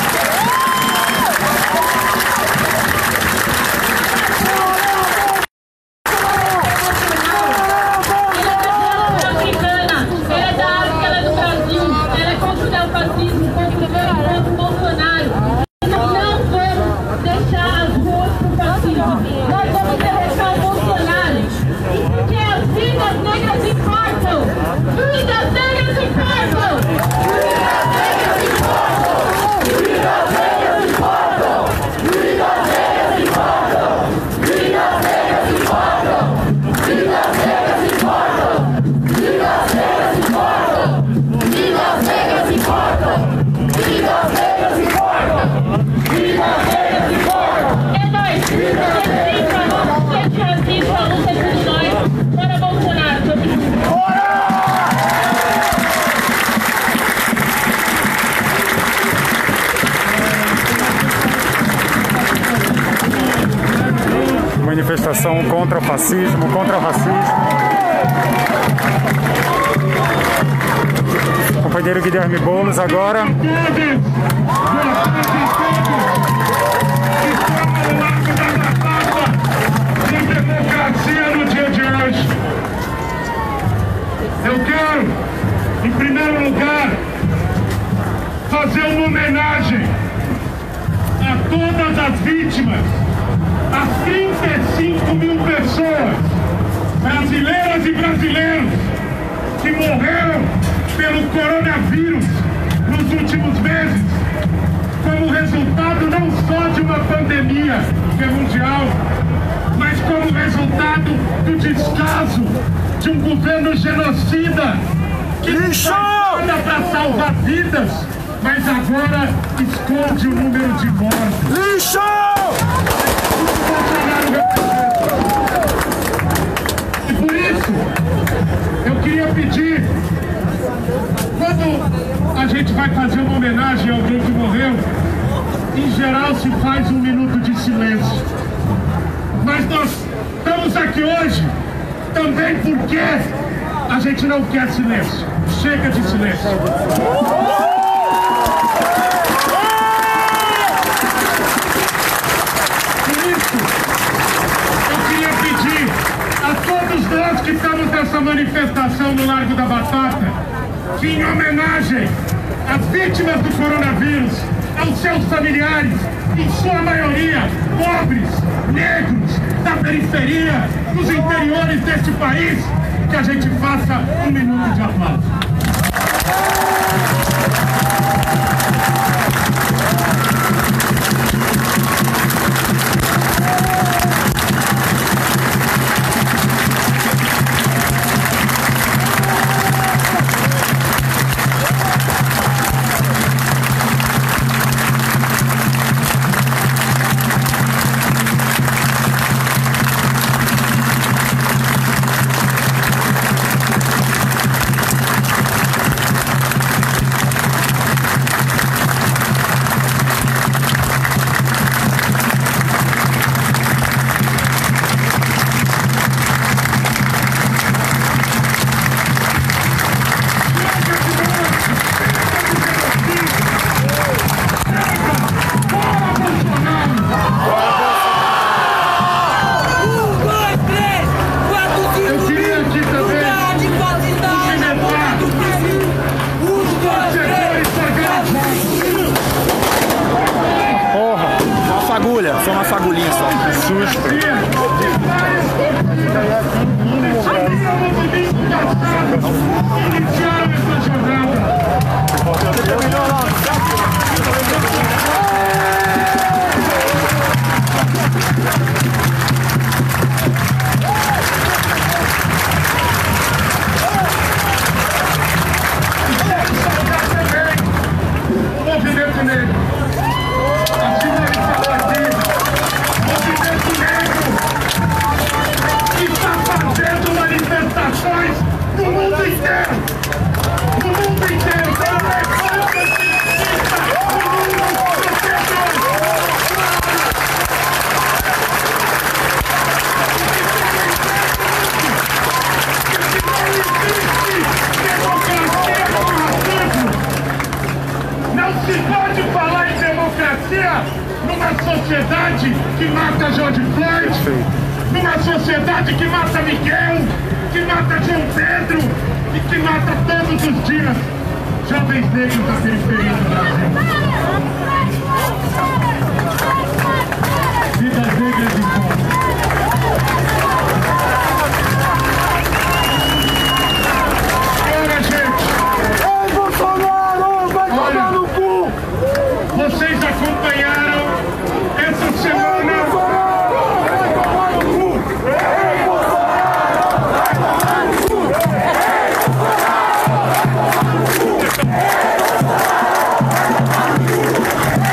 manifestação contra o fascismo, contra o racismo. O companheiro Guilherme Boulos agora. Democracia no dia de hoje. Eu quero, em primeiro lugar, fazer uma homenagem a todas as vítimas, as trinta e cinco mil pessoas, brasileiras e brasileiros, que morreram pelo coronavírus nos últimos meses, como resultado não só de uma pandemia que é mundial, mas como resultado do descaso de um governo genocida que não faz nada para salvar vidas, mas agora esconde o número de mortos. Lixo! E por isso, eu queria pedir, quando a gente vai fazer uma homenagem a alguém que morreu, em geral se faz um minuto de silêncio. Mas nós estamos aqui hoje também porque a gente não quer silêncio. Chega de silêncio. Por isso, eu queria pedir a todos nós que estamos nessa manifestação no Largo da Batata, que em homenagem às vítimas do coronavírus, aos seus familiares, em sua maioria pobres, negros, da periferia, dos interiores deste país, que a gente faça um minuto de aplauso. Só uma fagulhinha só. Que susto. Movimento negro. Manifestações no mundo inteiro, no mundo inteiro, não se pode falar em democracia numa sociedade que mata George Floyd, numa sociedade que mata Miguel, que mata João Pedro e que mata todos os dias jovens negros da periferia do Brasil. Vidas negras e pobres. Olha, gente. Ei, Bolsonaro, vai tomar no cu! Vocês acompanharam essa semana. Ei,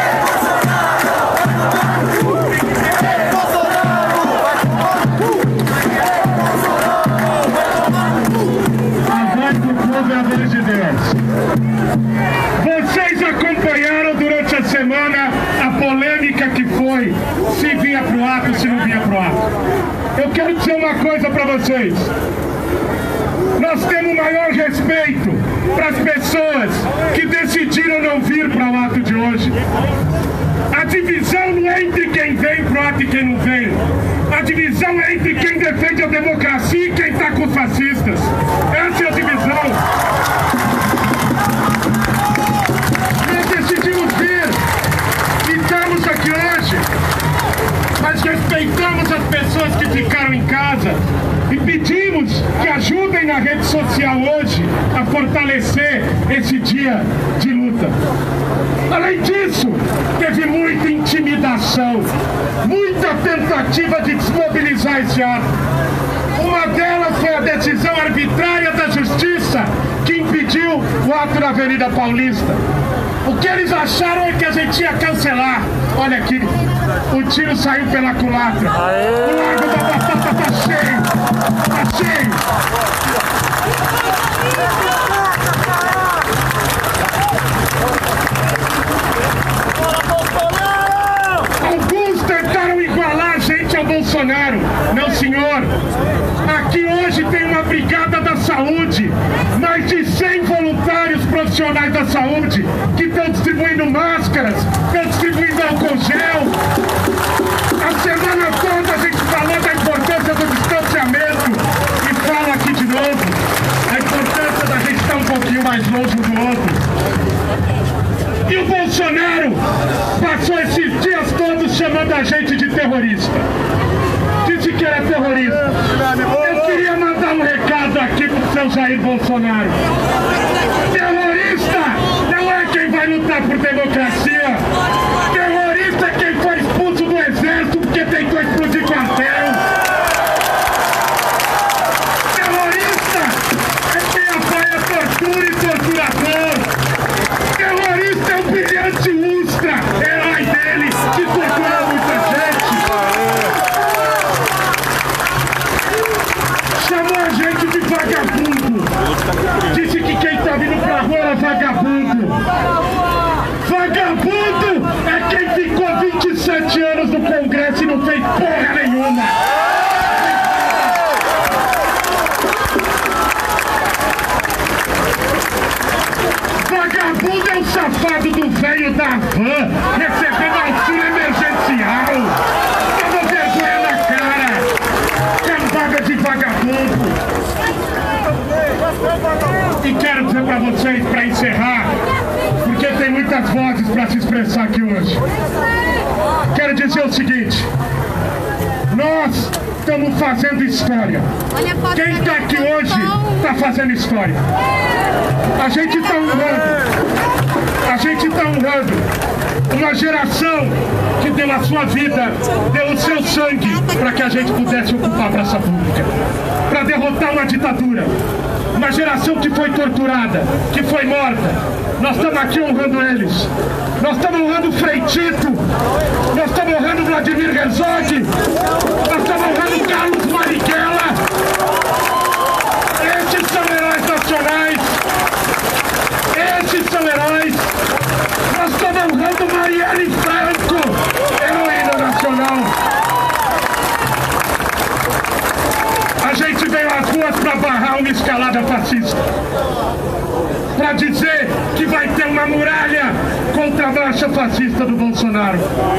quero dizer uma coisa para vocês. Nós temos maior respeito para as pessoas que decidiram não vir para o ato de hoje. A divisão não é entre quem vem para o ato e quem não vem. A divisão é entre quem defende a democracia e quem está com os fascistas. Essa é a divisão. Nós decidimos vir e estamos aqui hoje, mas respeitamos as pessoas que ficaram em casa e pedimos que ajudem na rede social hoje a fortalecer esse dia de luta. Além disso, teve muita intimidação, muita tentativa de desmobilizar esse ato. Uma delas foi a decisão arbitrária da Justiça que impediu o ato na Avenida Paulista. O que eles acharam é que a gente ia cancelar. Olha aqui, o tiro saiu pela culatra. O Largo da Batata tá cheio, tá cheio. Alguns tentaram igualar a gente ao Bolsonaro. Não, senhor. Aqui hoje tem uma brigada da saúde, mais de cem voluntários profissionais da saúde que estão distribuindo máscaras, estão distribuindo álcool gel. A semana toda a gente falou da importância do distanciamento e fala aqui de novo a importância da gente estar um pouquinho mais longe um do outro. E o Bolsonaro passou esses dias todos chamando a gente de terrorista. Disse que era terrorista. Eu queria mandar um recado aqui pro seu Jair Bolsonaro. Terrorista não é quem vai lutar por democracia. Terrorista é quem foi expulso do exército porque tentou explodir quartel. Terrorista é quem apoia tortura e torturador. Terrorista é o brilhante Ustra, herói dele, que torturou muita gente. Chamou a gente de vagabundo. Disse que quem tá vindo pra rua era vagabundo. Vagabundo é quem ficou vinte e sete anos no Congresso e não fez porra nenhuma. Vagabundo é o safado do velho da van, recebendo auxílio emergencial. Toma vergonha na cara. Cambada de vagabundo. E quero dizer pra vocês, pra encerrar, porque tem muitas vozes pra se expressar aqui hoje. Quero dizer o seguinte: nós estamos fazendo história. Quem está aqui hoje está fazendo história. A gente está honrando. A gente está honrando uma geração que deu a sua vida, deu o seu sangue para que a gente pudesse ocupar a praça pública, para derrotar uma ditadura. Uma geração que foi torturada, que foi morta. Nós estamos aqui honrando eles. Nós estamos honrando Frei Tito. Nós estamos honrando Vladimir Herzog. Nós estamos honrando Carlos Marighella. Esses são heróis nacionais. Esses são heróis. Nós estamos honrando Marielle Franco, heroína nacional. A gente veio às ruas para barrar uma escalada fascista, para dizer que vai ter uma muralha contra a marcha fascista do Bolsonaro.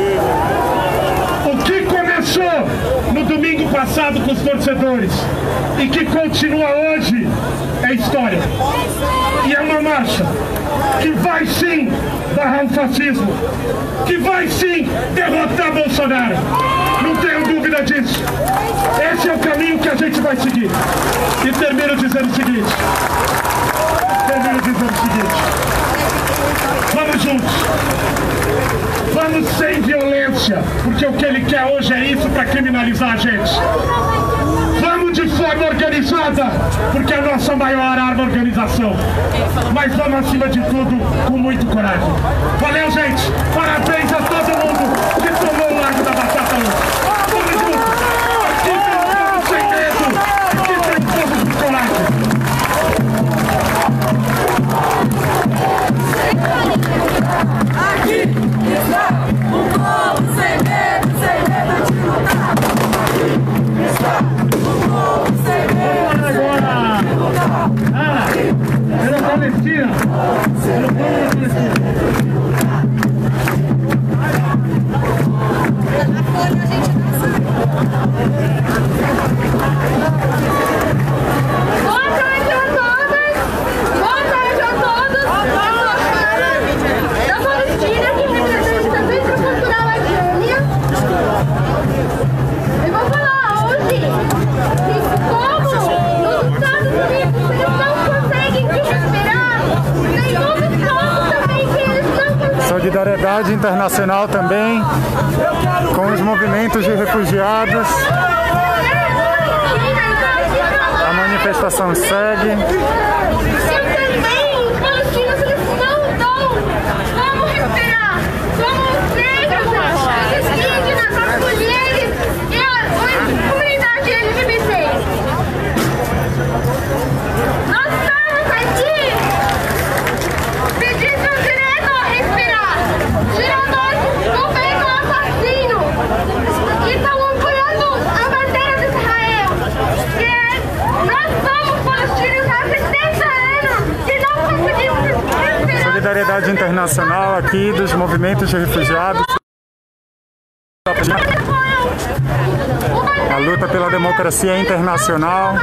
O que começou no domingo passado com os torcedores e que continua hoje é história. E é uma marcha que vai sim barrar o fascismo, que vai sim derrotar Bolsonaro. Não tenho dúvida disso. Esse é o caminho que a gente vai seguir. E termino dizendo o seguinte. Termino dizendo o seguinte. Vamos juntos. Vamos sem violência, porque o que ele quer hoje é isso para criminalizar a gente. Vamos de forma organizada, porque é a nossa maior arma é a organização. Mas vamos acima de tudo com muito coragem. Valeu, gente. Parabéns a todo mundo que tomou o Largo da Batata hoje. Vamos juntos. Aqui tem um povo sem medo. Aqui tem um povo com coragem. Aqui está um povo sem medo, sem medo de lutar. Aqui está Solidariedade internacional também com os movimentos de refugiados. A manifestação segue. Solidariedade internacional aqui dos movimentos de refugiados. A luta pela democracia internacional.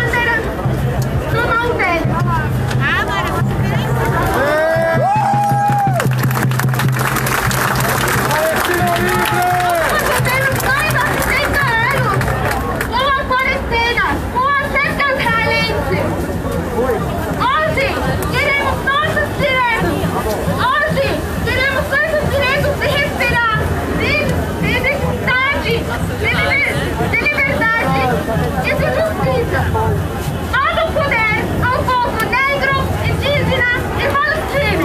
Todo o poder ao povo negro, indígena e palestino.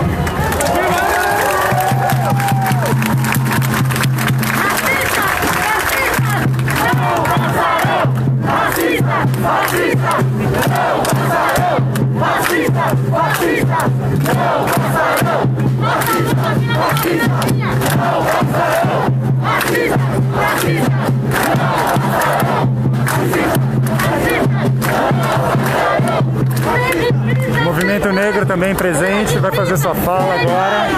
Racista, racista, não passarão. Racista, racista, não passarão. Racista, racista, não passarão. Racista, racista, não passarão. O Movimento Negro também presente, vai fazer sua fala agora.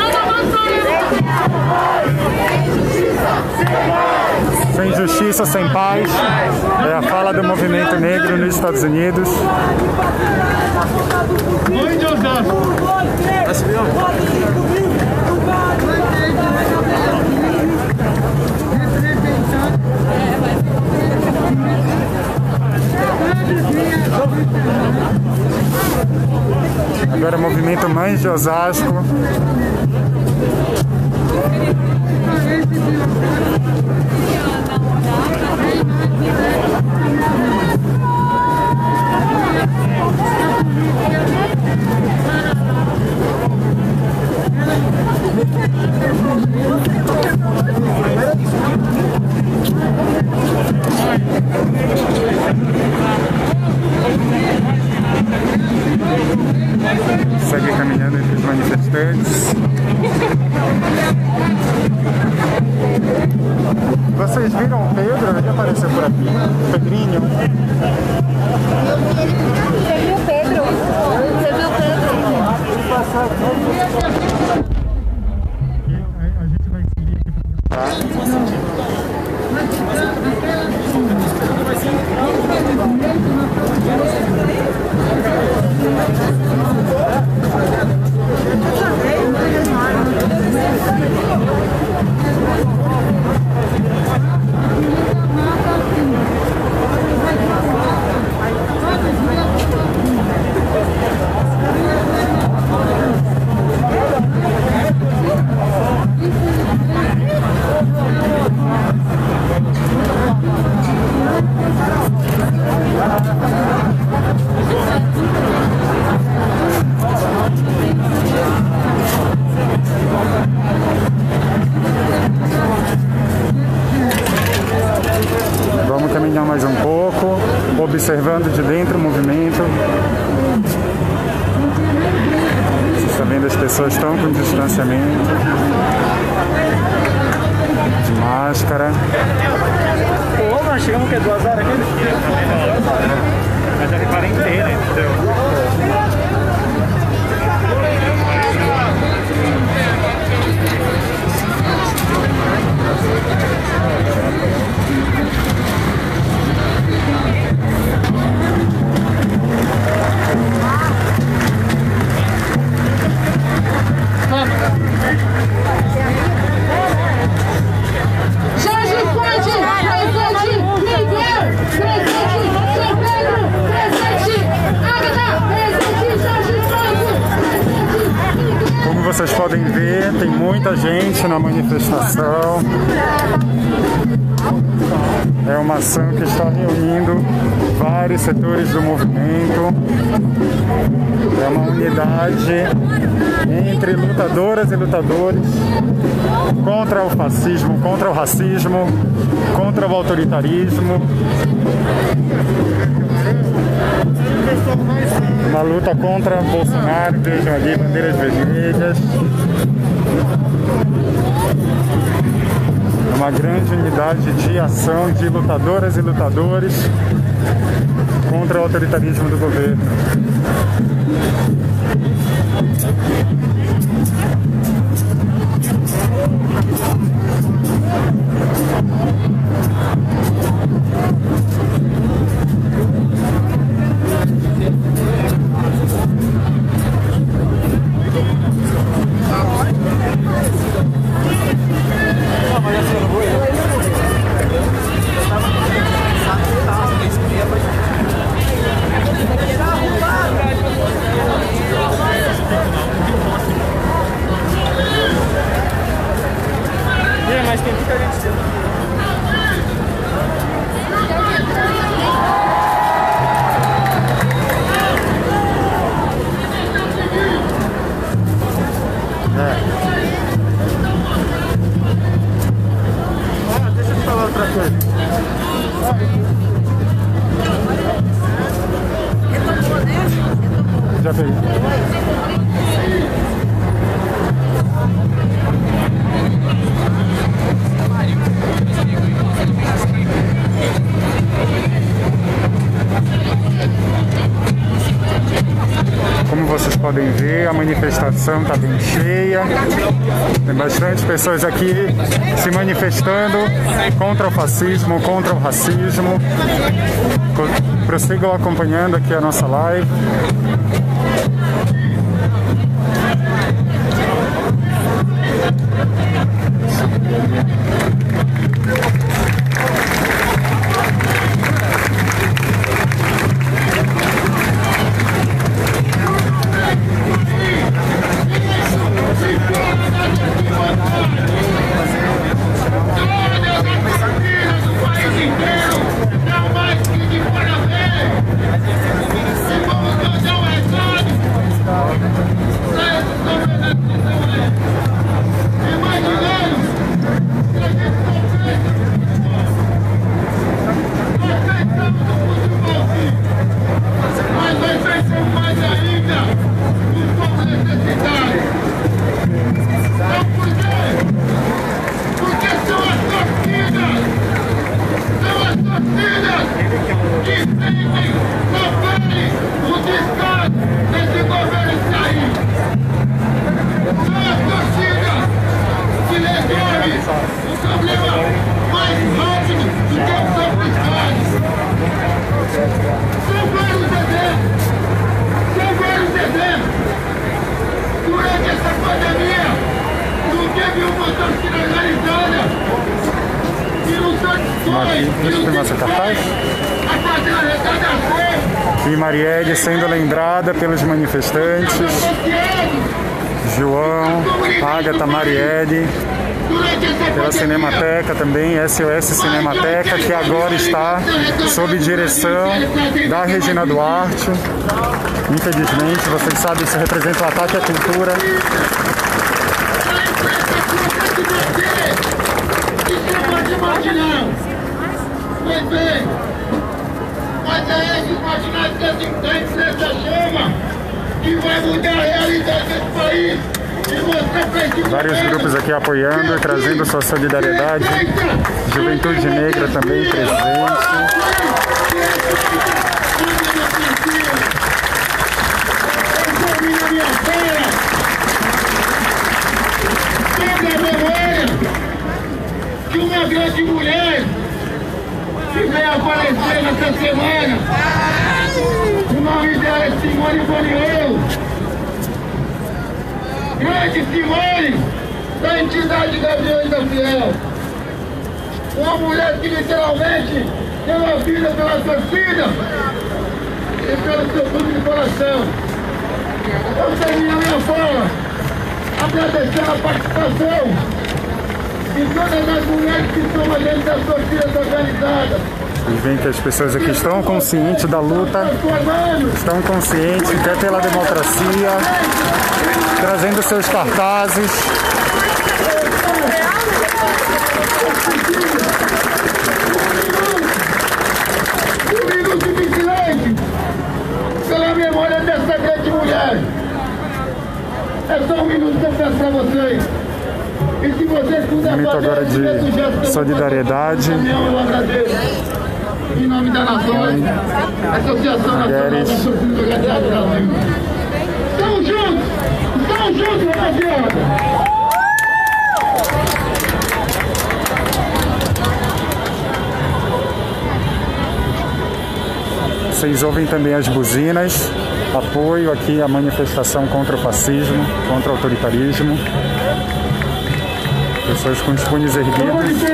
Sem justiça, sem paz. É a fala do Movimento Negro nos Estados Unidos. Agora Movimento Mães de Osasco. Segue caminhando entre os manifestantes. Vocês viram o Pedro? Ele apareceu por aqui. Pedrinho. Você viu o Pedro? Você viu o Pedro? A gente vai seguir aqui Vamos caminhar mais um pouco, observando de dentro o movimento. Você está vendo, as pessoas estão com distanciamento, de máscara. Pô, nós chegamos que é duas horas aqui? Mas já reparei inteira, entendeu? Jorge Forte, presente, Miguel, presente. muita gente na manifestação. É uma ação que está reunindo vários setores do movimento. É uma unidade entre lutadoras e lutadores contra o fascismo, contra o racismo, contra o autoritarismo. Uma luta contra Bolsonaro, vejam ali bandeiras vermelhas. É uma grande unidade de ação de lutadoras e lutadores contra o autoritarismo do governo. Mas tem muita gente. É. Ah, deixa eu te falar outra coisa. Já peguei. Como vocês podem ver, a manifestação está bem cheia. Tem bastante pessoas aqui se manifestando contra o fascismo, contra o racismo. Prossigam acompanhando aqui a nossa live. E Marielle sendo lembrada pelos manifestantes. João, Ágata, Marielle, pela Cinemateca também, S O S Cinemateca, que agora está sob direção da Regina Duarte. Infelizmente, vocês sabem, isso representa um ataque à cultura. Pois bem, mas é esse imaginário desintante nessa chama que vai mudar a realidade desse país e mostrar para esse vários grupos aqui apoiando, trazendo sua solidariedade. Juventude Negra também presente. De uma grande mulher que veio aparecer nessa semana. O nome dela é Simone Boniol. Grande Simone, da entidade Gaviões da Fiel. Uma mulher que literalmente deu a vida pela torcida e pelo seu público de coração. Eu termino a minha fala agradecendo a participação de todas as mulheres que estão dentro das torcidas organizadas. E vem que as pessoas aqui estão conscientes da luta, estão conscientes que é pela democracia, trazendo seus cartazes. Um minuto de silêncio pela memória dessa grande mulher. É só um minuto que eu peço para vocês. E se vocês puderem Momento fazer agora de solidariedade. Eu agradeço. Em nome da Nações, Associação Nacional dos Torcidas Organizadas do Brasil. Estamos juntos! Estamos juntos, rapaziada! Vocês ouvem também as buzinas, apoio aqui à manifestação contra o fascismo, contra o autoritarismo. Pessoas com os punhos erguidos.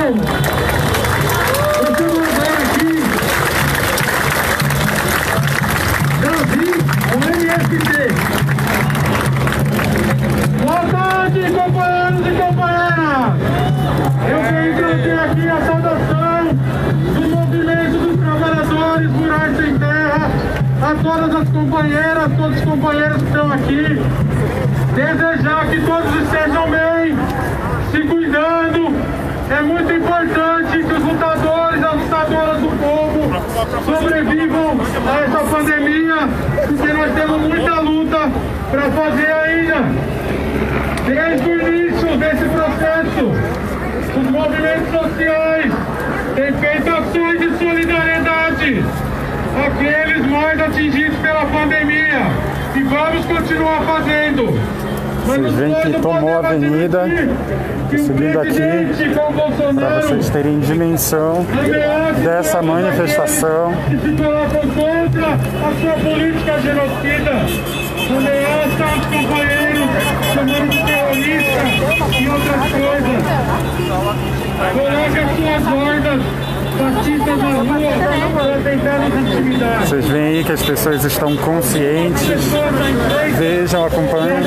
Boa tarde, companheiros e companheiras! Eu venho trazer aqui a saudação do movimento dos trabalhadores rurais sem terra, a todas as companheiras, todos os companheiros que estão aqui, desejar que todos estejam bem, se cuidando. É muito importante que os lutadores e as lutadoras do povo sobrevivam a essa pandemia, porque nós temos muita luta para fazer ainda. Desde o início desse processo, os movimentos sociais têm feito ações de solidariedade àqueles mais atingidos pela pandemia e vamos continuar fazendo. Vocês veem que tomou a avenida, subindo aqui, para vocês terem dimensão dessa manifestação. Que se colocam contra a sua política genocida. Ameaça aos companheiros, chamando de terrorista e outras coisas. Coloca suas hordas fascistas na rua para tentar nos intimidar. Vocês veem aí que as pessoas estão conscientes. Vejam, acompanhem.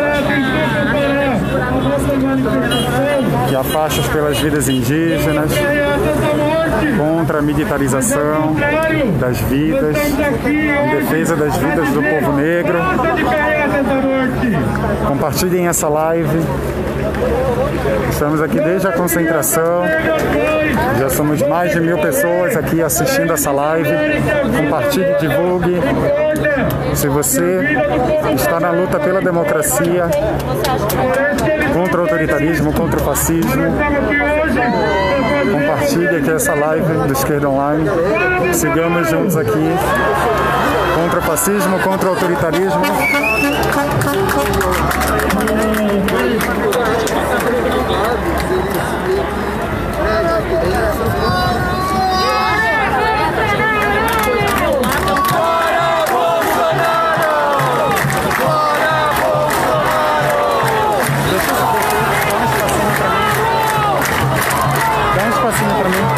Que há faixas pelas vidas indígenas, contra a militarização das vidas, em defesa das vidas do povo negro. Compartilhem essa live. Estamos aqui desde a concentração. Já somos mais de mil pessoas aqui assistindo essa live. Compartilhe, divulgue. Se você está na luta pela democracia, contra o autoritarismo, contra o fascismo, compartilhe aqui essa live do Esquerda Online. Sigamos juntos aqui contra o fascismo, contra o autoritarismo. Dá um espacinho pra mim.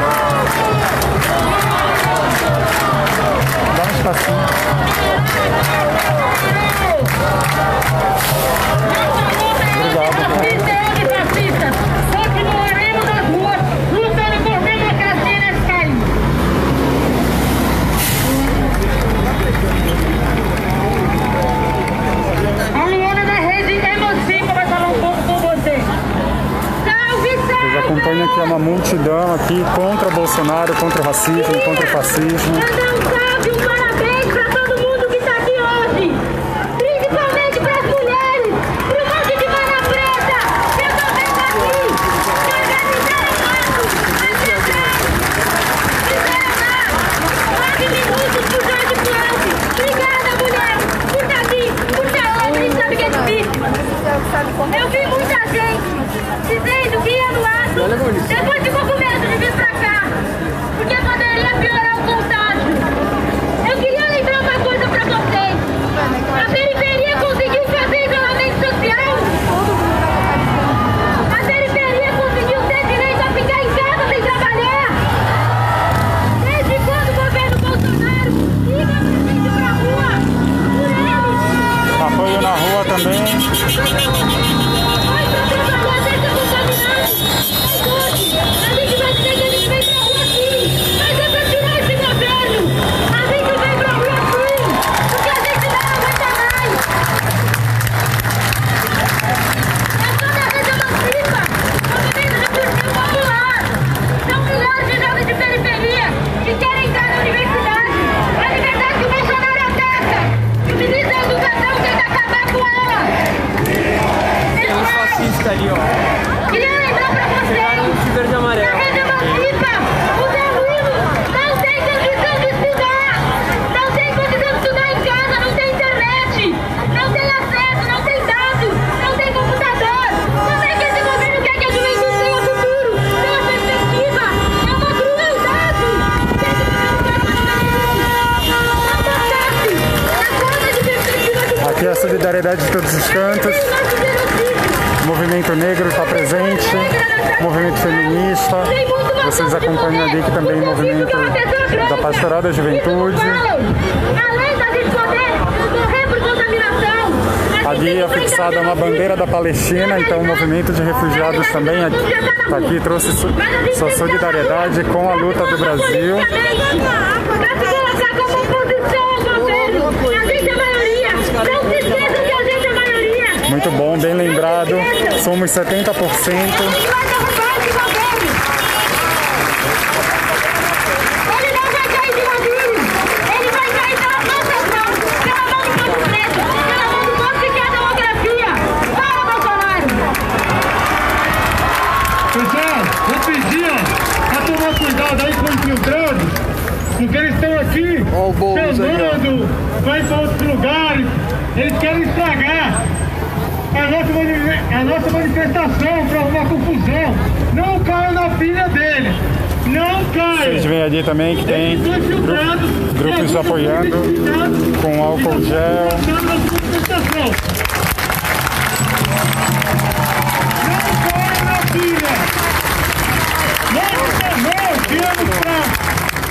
Dá um espacinho. Acompanha que é uma multidão aqui contra o Bolsonaro, contra o racismo, contra o fascismo. Mandar um salve, um parabéns para todo mundo que está aqui hoje, principalmente para as mulheres, para o monte de mana preta, eu também estou aqui, para organizar o nosso, a nove minutos por Jorge Flávio. Obrigada, mulher, por estar aqui, por ser homem, a gente sabe que é difícil. Eu vi muita gente dizendo que ia no ar. Depois ficou com medo de vir pra cá, porque poderia piorar o contágio. solidariedade de todos os cantos. O movimento negro está presente, o movimento feminista. Vocês acompanham ali que também o movimento da Pastoral da Juventude. Além da gente poder morrer por contaminação, Ali é fixada uma bandeira da Palestina, então o movimento de refugiados também está aqui, trouxe sua solidariedade com a luta do Brasil. Muito bom, bem lembrado, somos setenta por cento. Porque eles estão aqui chamando, vai para outros lugares, eles querem estragar a nossa, a nossa manifestação para arrumar confusão. Não caia na pilha deles, não caia. Vocês veem ali também que tem grupos, grupos apoiando com álcool gel. Não caia na pilha. Nós viemos para...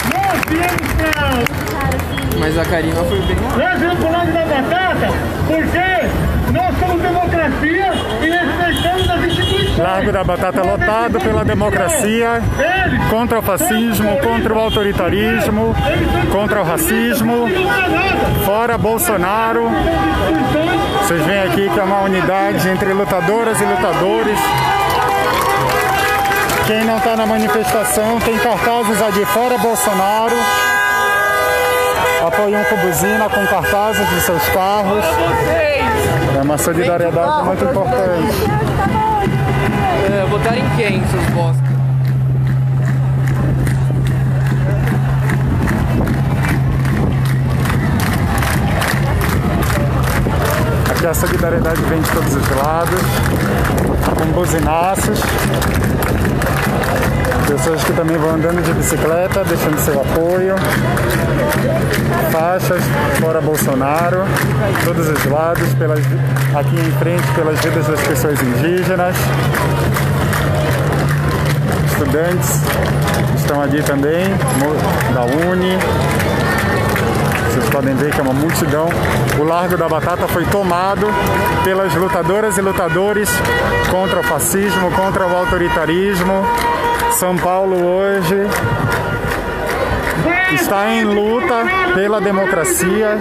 Mas a Karina foi bem. Nós vamos pro lado da batata porque nós somos democracia e respeitamos as instituições. Largo da Batata lotado pela democracia, contra o fascismo, contra o autoritarismo, contra o racismo, fora Bolsonaro. Vocês veem aqui que é uma unidade entre lutadoras e lutadores. Quem não está na manifestação tem cartazes ali fora Bolsonaro. Apoiam com buzina, com cartazes de seus carros. É uma solidariedade muito importante. É, votar em quem, seus bosta? Aqui a solidariedade vem de todos os lados, com buzinaços. Pessoas que também vão andando de bicicleta, deixando seu apoio. Faixas fora Bolsonaro, todos os lados, pelas, aqui em frente pelas vidas das pessoas indígenas. Estudantes estão ali também, da Uni. Vocês podem ver que é uma multidão. O Largo da Batata foi tomado pelas lutadoras e lutadores contra o fascismo, contra o autoritarismo. São Paulo hoje está em luta pela democracia.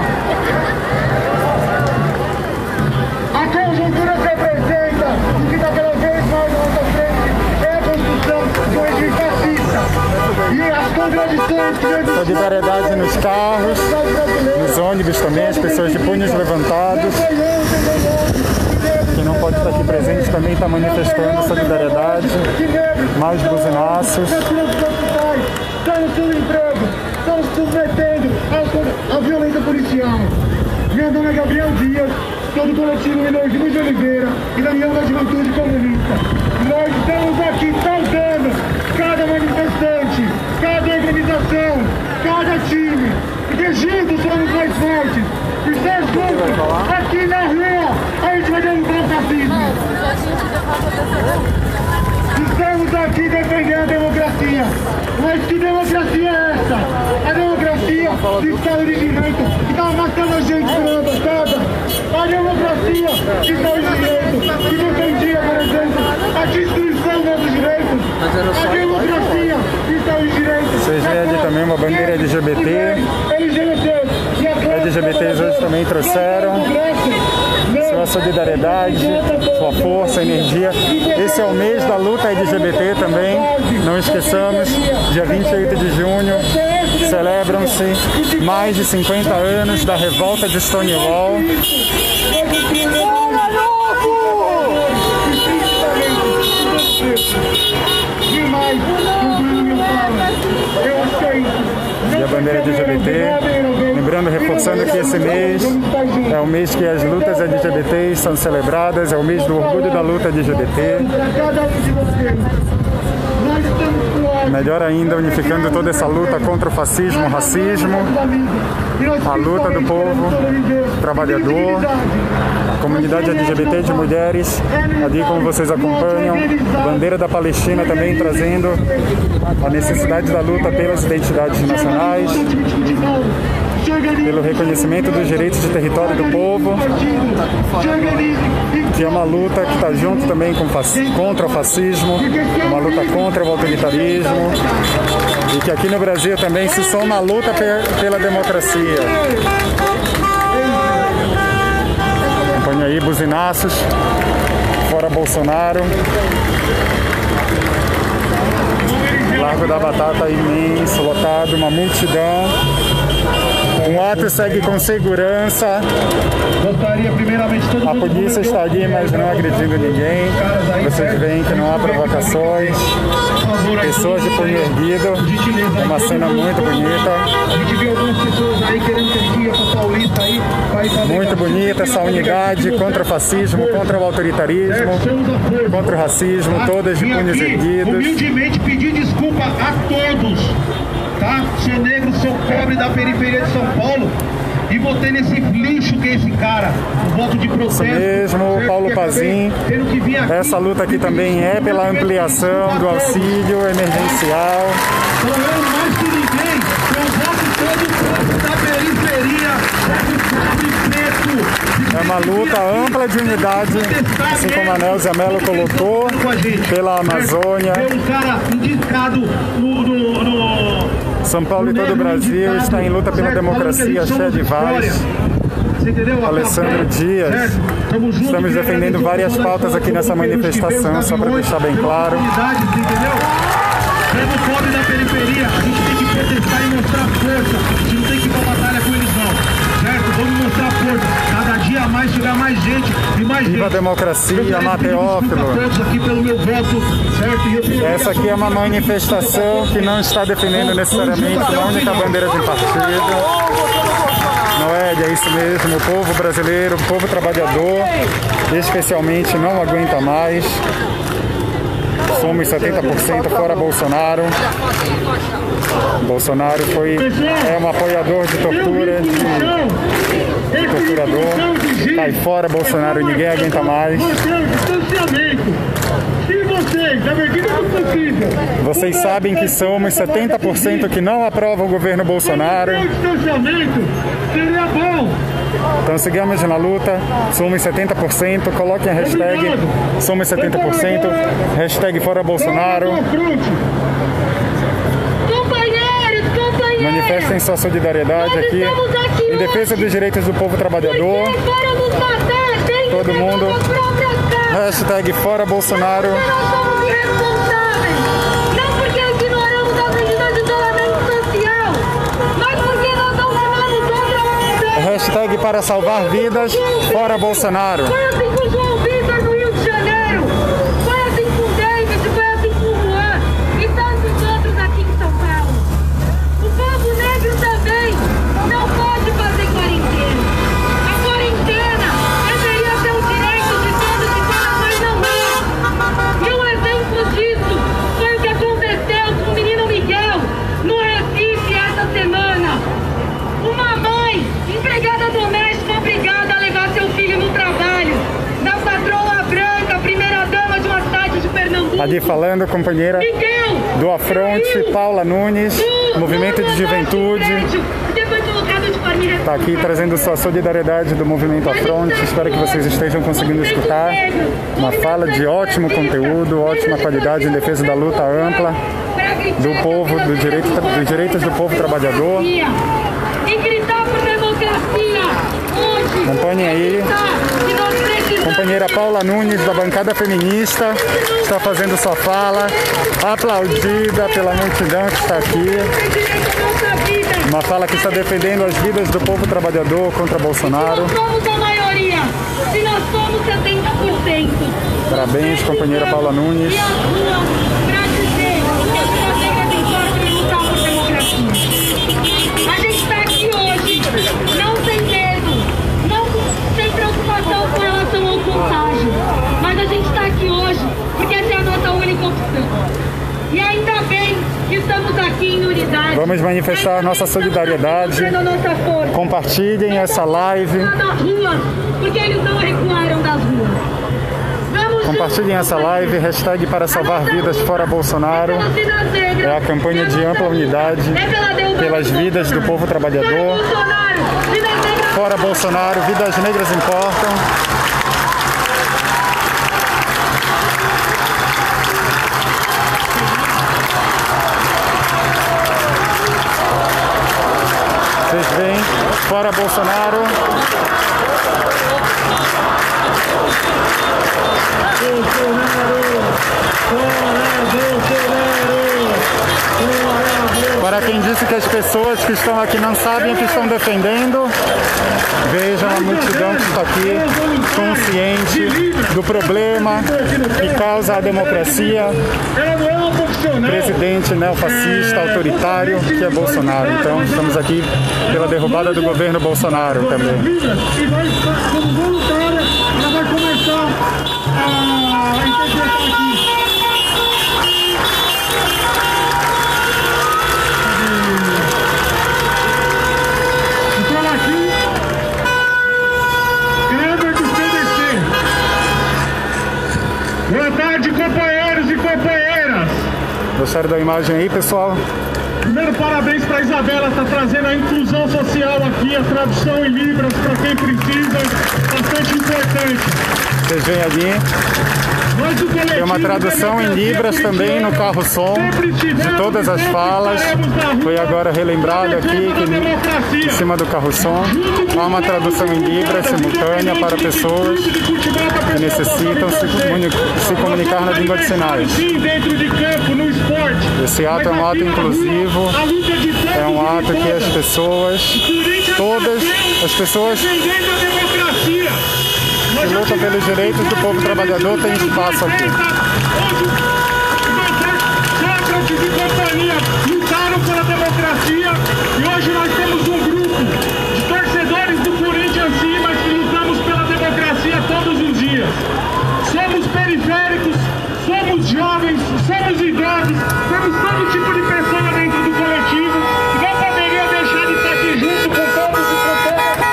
A conjuntura se apresenta e que está cada vez mais na nossa frente é a construção do regime fascista. E as contradições que existem. Solidariedade nos carros, nos ônibus também, as pessoas de punhos levantados. Quem não pode estar aqui presente também está manifestando solidariedade. Mais buzinaços. Estão no seu emprego, estão se submetendo à violência policial. Meu nome é Gabriel Dias, sou do coletivo Energio de Oliveira e da União da Juventude Comunista. Nós estamos aqui saudando cada manifestante, cada organização, cada time, porque juntos somos mais fortes. E só juntos, aqui na rua, a gente vai derrubar o fascismo. Estamos aqui defendendo a democracia. Mas que democracia é essa? A democracia de Estado de Direito que está matando a gente por uma passada. A democracia de Estado de Direito que defendia, por exemplo, a destruição dos nossos direitos. A democracia de Estado de Direito. Vocês veem ali também uma bandeira L G B T. L G B T. L G B Ts hoje também trouxeram sua solidariedade, sua força, energia. Esse é o mês da luta L G B T também, não esqueçamos, dia vinte e oito de junho, celebram-se mais de cinquenta anos da revolta de Stonewall. E a bandeira L G B T, lembrando, reforçando que esse mês é o mês que as lutas L G B T são celebradas, é o mês do orgulho da luta L G B T. Nós estamos com Melhor ainda, unificando toda essa luta contra o fascismo, o racismo, a luta do povo trabalhador, a comunidade L G B T de mulheres, ali como vocês acompanham, a bandeira da Palestina também trazendo a necessidade da luta pelas identidades nacionais, pelo reconhecimento dos direitos de território do povo, que é uma luta que está junto também com, contra o fascismo, uma luta contra o autoritarismo, e que aqui no Brasil também se soma a luta pe pela democracia. Acompanha aí buzinaços, fora Bolsonaro. Largo da Batata imenso, lotado, uma multidão. Um ato segue com segurança. A polícia está ali, mas não agredindo ninguém. Vocês veem que não há provocações. Pessoas de punho erguido. É uma cena muito bonita. Muito bonita essa unidade contra o fascismo, contra o autoritarismo, contra o racismo, todas de punhos erguidos. Humildemente pedir desculpa a todos. Tá? Sou negro, sou pobre da periferia de São Paulo e votei nesse lixo que é esse cara. Um voto de protesto. Isso mesmo, Paulo Pazin. Essa luta aqui também é pela ampliação do auxílio emergencial. Falando mais que ninguém, eu voto todo da periferia, pobre preto. É uma luta ampla de unidade, assim como a Nelza Mello colocou, pela Amazônia. Um cara indicado no, no, no São Paulo e todo o Brasil está em luta pela democracia, cheia de Vaz. Alessandro Dias. Estamos defendendo várias pautas aqui nessa manifestação, só para deixar bem claro. Mesmo pobre da periferia, a gente tem que protestar e mostrar força. A gente não tem que ir pra batalha com eles não. Certo? Vamos mostrar força. Cada dia mais chegar mais gente e mais gente. Viva a democracia, Mateófilo. Aqui pelo meu voto, certo? Essa aqui é uma manifestação que não está defendendo necessariamente uma única bandeira de partido. Noé, é isso mesmo, o povo brasileiro, o povo trabalhador, especialmente, não aguenta mais. Somos setenta por cento fora Bolsonaro. Bolsonaro foi, é um apoiador de tortura, de, de torturador. Cai fora Bolsonaro, ninguém aguenta mais. Vocês sabem que somos setenta por cento que não aprovam o governo Bolsonaro. Então sigamos na luta, somos setenta por cento, coloquem a hashtag somos setenta por cento, hashtag fora Bolsonaro. Manifestem sua solidariedade aqui em defesa dos direitos do povo trabalhador. Todo mundo. Hashtag fora Bolsonaro. Hashtag para salvar vidas, fora Bolsonaro. Foi assim com o João Vitor no Rio de Janeiro, foi assim com o David, foi assim com o Juan e tantos outros aqui em São Paulo. O povo negro também não pode fazer quarentena. A quarentena deveria ser o direito de todos e todas, mas não é. E um exemplo disso foi o que aconteceu com o menino Miguel no Recife essa semana. Uma mãe, empregada doméstica, obrigada a levar seu filho no trabalho, na patroa branca, primeira dama de uma cidade de Pernambuco. Ali falando, companheira do Afronte, Paula Nunes, movimento de juventude. Está aqui trazendo sua solidariedade do movimento Afronte. Espero que vocês estejam conseguindo escutar uma fala de ótimo conteúdo, ótima qualidade em defesa da luta ampla do povo, do direito, dos direitos do povo trabalhador. E gritar por democracia hoje. Acompanhem aí. Companheira Paula Nunes, da bancada feminista, está fazendo sua fala, aplaudida pela multidão que está aqui. Uma fala que está defendendo as vidas do povo trabalhador contra Bolsonaro. Se nós somos a maioria, se nós somos setenta por cento. Parabéns, companheira Paula Nunes. E as ruas para dizer que as pessoas têm que lutar por democracia. A gente está aqui hoje, não sem medo, não sem preocupação com relação ao contágio, mas a gente está aqui hoje porque essa é a nossa única opção. E ainda bem manifestar nossa solidariedade. Compartilhem essa live. Porque eles não recuaram das ruas. Compartilhem essa live, hashtag para salvar vidas fora Bolsonaro. É a campanha de ampla unidade pelas vidas do povo trabalhador. Fora Bolsonaro, vidas negras importam. Vocês veem, fora Bolsonaro. Para quem disse que as pessoas que estão aqui não sabem o que estão defendendo, vejam a multidão que está aqui, consciente do problema que causa a democracia, presidente neofascista, autoritário, que é Bolsonaro. Então, estamos aqui pela derrubada do governo Bolsonaro também. E vai, como voluntária, ela vai começar a interpretar aqui. Então aqui, Kleber do C D C. Boa tarde, companheiros e companheiras. Gostaram da imagem aí, pessoal? Primeiro, parabéns para a Isabela, está trazendo a inclusão social aqui, a tradução em Libras para quem precisa, bastante importante. Vocês veem ali, tem uma tradução em Libras também no carro som, de todas as falas. Foi agora relembrado aqui que em cima do carro som há uma tradução em Libras simultânea para pessoas que necessitam se, se comunicar na língua de sinais. Esse ato é um ato inclusivo, é um ato que as pessoas, todas as pessoas que lutam pelos direitos do povo trabalhador têm espaço aqui. Sócrates e companhia lutaram pela democracia e hoje nós temos um grupo de torcedores do Corinthians sim, mas que lutamos pela democracia todos os dias. Somos periféricos, somos jovens, somos idosos, temos todo tipo de pessoa dentro do coletivo e não poderia deixar de estar aqui junto com todos e com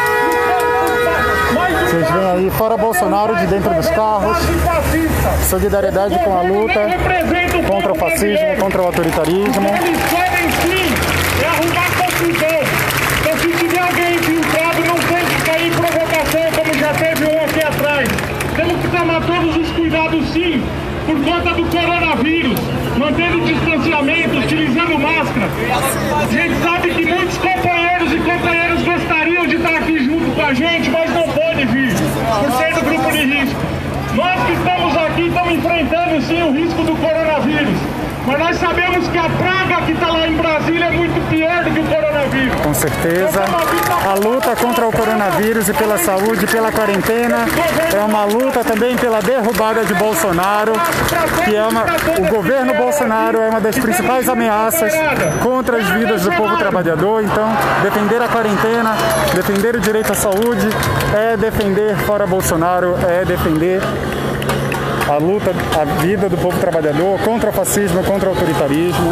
todas. Vocês veem aí, fora Bolsonaro de dentro dos carros, solidariedade com a luta contra o fascismo, contra o autoritarismo. Eles podem sim é arrumar confusão. Então se tiver alguém infiltrado, não tem que cair em provocação como já teve um aqui atrás. Temos que tomar todos os cuidados sim, por conta do coronavírus, mantendo o distanciamento, utilizando máscara. A gente sabe que muitos companheiros e companheiras gostariam de estar aqui junto com a gente, mas não pode vir, por ser do grupo de risco. Nós que estamos aqui estamos enfrentando sim o risco do coronavírus, mas nós sabemos que a praga que está lá em Brasília é muito pior do que o coronavírus. Com certeza, a luta contra o coronavírus e pela saúde, pela quarentena, é uma luta também pela derrubada de Bolsonaro, que é uma, o governo Bolsonaro é uma das principais ameaças contra as vidas do povo trabalhador. Então, defender a quarentena, defender o direito à saúde, é defender fora Bolsonaro, é defender a luta, a vida do povo trabalhador contra o fascismo, contra o autoritarismo.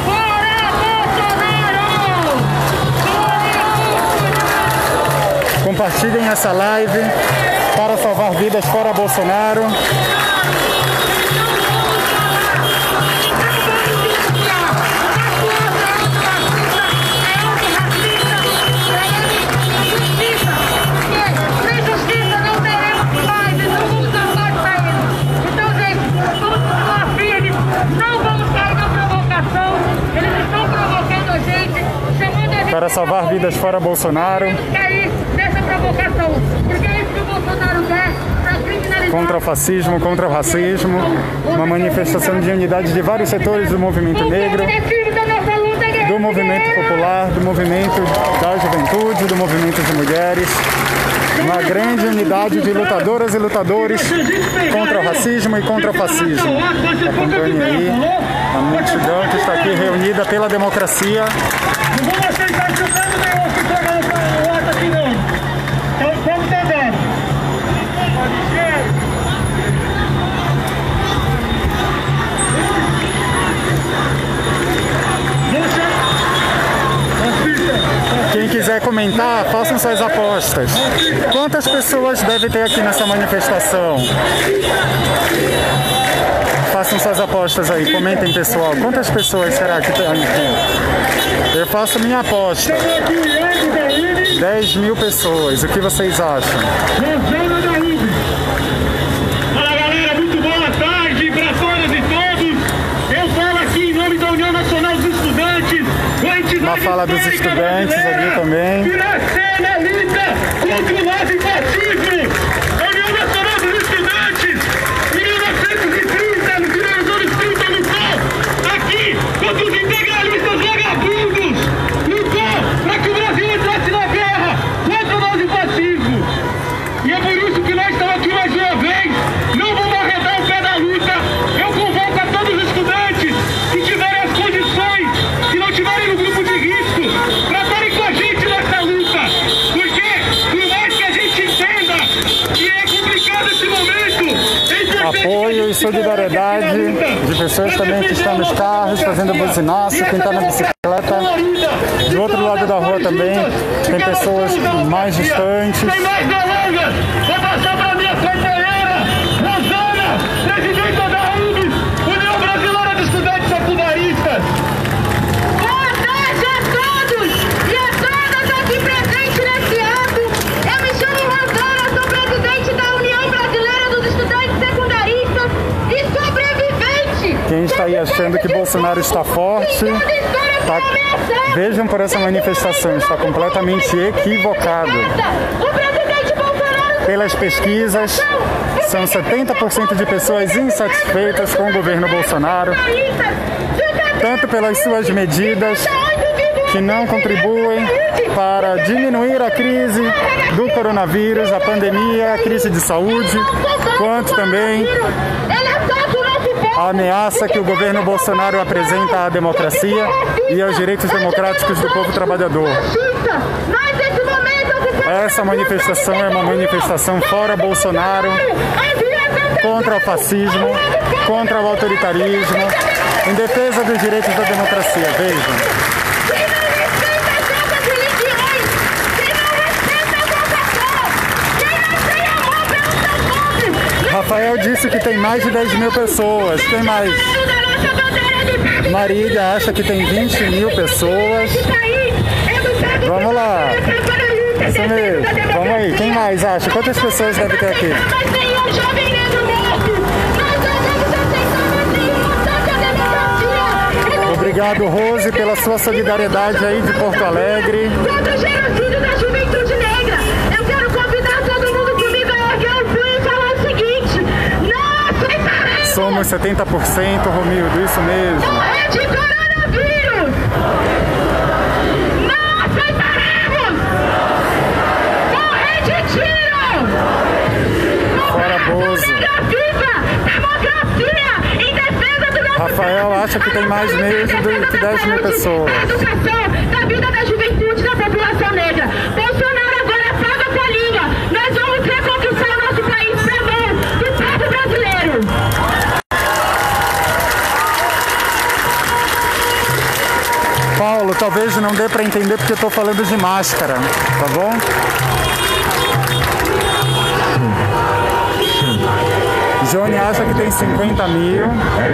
Compartilhem essa live para salvar vidas fora Bolsonaro. Para salvar vidas fora Bolsonaro. Contra o fascismo, contra o racismo. Uma manifestação de unidade de vários setores do movimento negro, do movimento popular, do movimento da juventude, do movimento de mulheres. Uma grande unidade de lutadoras e lutadores contra o racismo e contra o fascismo. Acompanhe aí a multidão que está aqui reunida pela democracia. Não vamos aceitar chutando nenhum que tornou o ato aqui não. Então vamos tentar. comentar, façam suas apostas. Quantas pessoas deve ter aqui nessa manifestação? Façam suas apostas aí, comentem, pessoal. Quantas pessoas será que tem aqui? Eu faço minha aposta. dez mil pessoas. O que vocês acham? Fala, galera, muito boa tarde para todas e todos. Eu falo aqui em nome da União Nacional dos Estudantes. Uma fala dos estudantes ali também. Que nasceu na luta contra o nazifascismo. A União Nacional dos Estudantes, em mil novecentos e trinta, no final dos anos trinta, lutou aqui contra os integralistas vagabundos. Lutou para que o Brasil entrasse na guerra contra o nazifascismo. E é por isso que nós estamos aqui mais uma vez. Não vamos arredar o pé da luta. Eu convoco a todos os estudantes que tiverem as condições, que não tiverem no grupo de risco, para estarem com a gente nessa luta. Porque, por mais que a gente entenda que é complicado esse momento, é importante Apoio e solidariedade de pessoas também que estão nos carros, fazendo buzinaço, quem está na bicicleta. Do outro lado da rua também tem pessoas mais distantes. Sem mais delongas, vou passar para minha companheira, Rosana, presidenta da U B S, União Brasileira de Estudantes Secundaristas. Boa tarde a todos e a todas aqui presentes nesse ato. Eu me chamo Rosana, sou presidente da União Brasileira dos Estudantes Secundaristas e sobrevivente. Quem está aí achando que Bolsonaro está forte, tá... vejam por essa manifestação, está completamente equivocado. Pelas pesquisas, são setenta por cento de pessoas insatisfeitas com o governo Bolsonaro, tanto pelas suas medidas que não contribuem para diminuir a crise do coronavírus, a pandemia, a crise de saúde, quanto também a ameaça que o governo Bolsonaro apresenta à democracia e aos direitos democráticos do povo trabalhador. Essa manifestação é uma manifestação fora Bolsonaro, contra o fascismo, contra o autoritarismo, em defesa dos direitos da democracia. Vejam. Rafael disse que tem mais de dez mil pessoas. Tem mais. Marília acha que tem vinte mil pessoas. Vamos lá. Isso mesmo. Vamos aí. Quem mais acha? Quantas pessoas deve ter aqui? Obrigado, Rose, pela sua solidariedade aí de Porto Alegre. Somos setenta por cento, Romildo, isso mesmo. Morrer de coronavírus! Não aceitaremos! Morrer de tiro! Fora Bozo. Democracia em defesa do nosso Rafael acha que tem mais mesmo do que dez mil pessoas. A educação da vida da juventude da população negra. Bolsonaro agora paga a folhinha. Nós vamos reconquistar o nosso país para a mão do povo brasileiro. Paulo, talvez não dê para entender porque eu estou falando de máscara, tá bom? Johnny acha que tem cinquenta mil.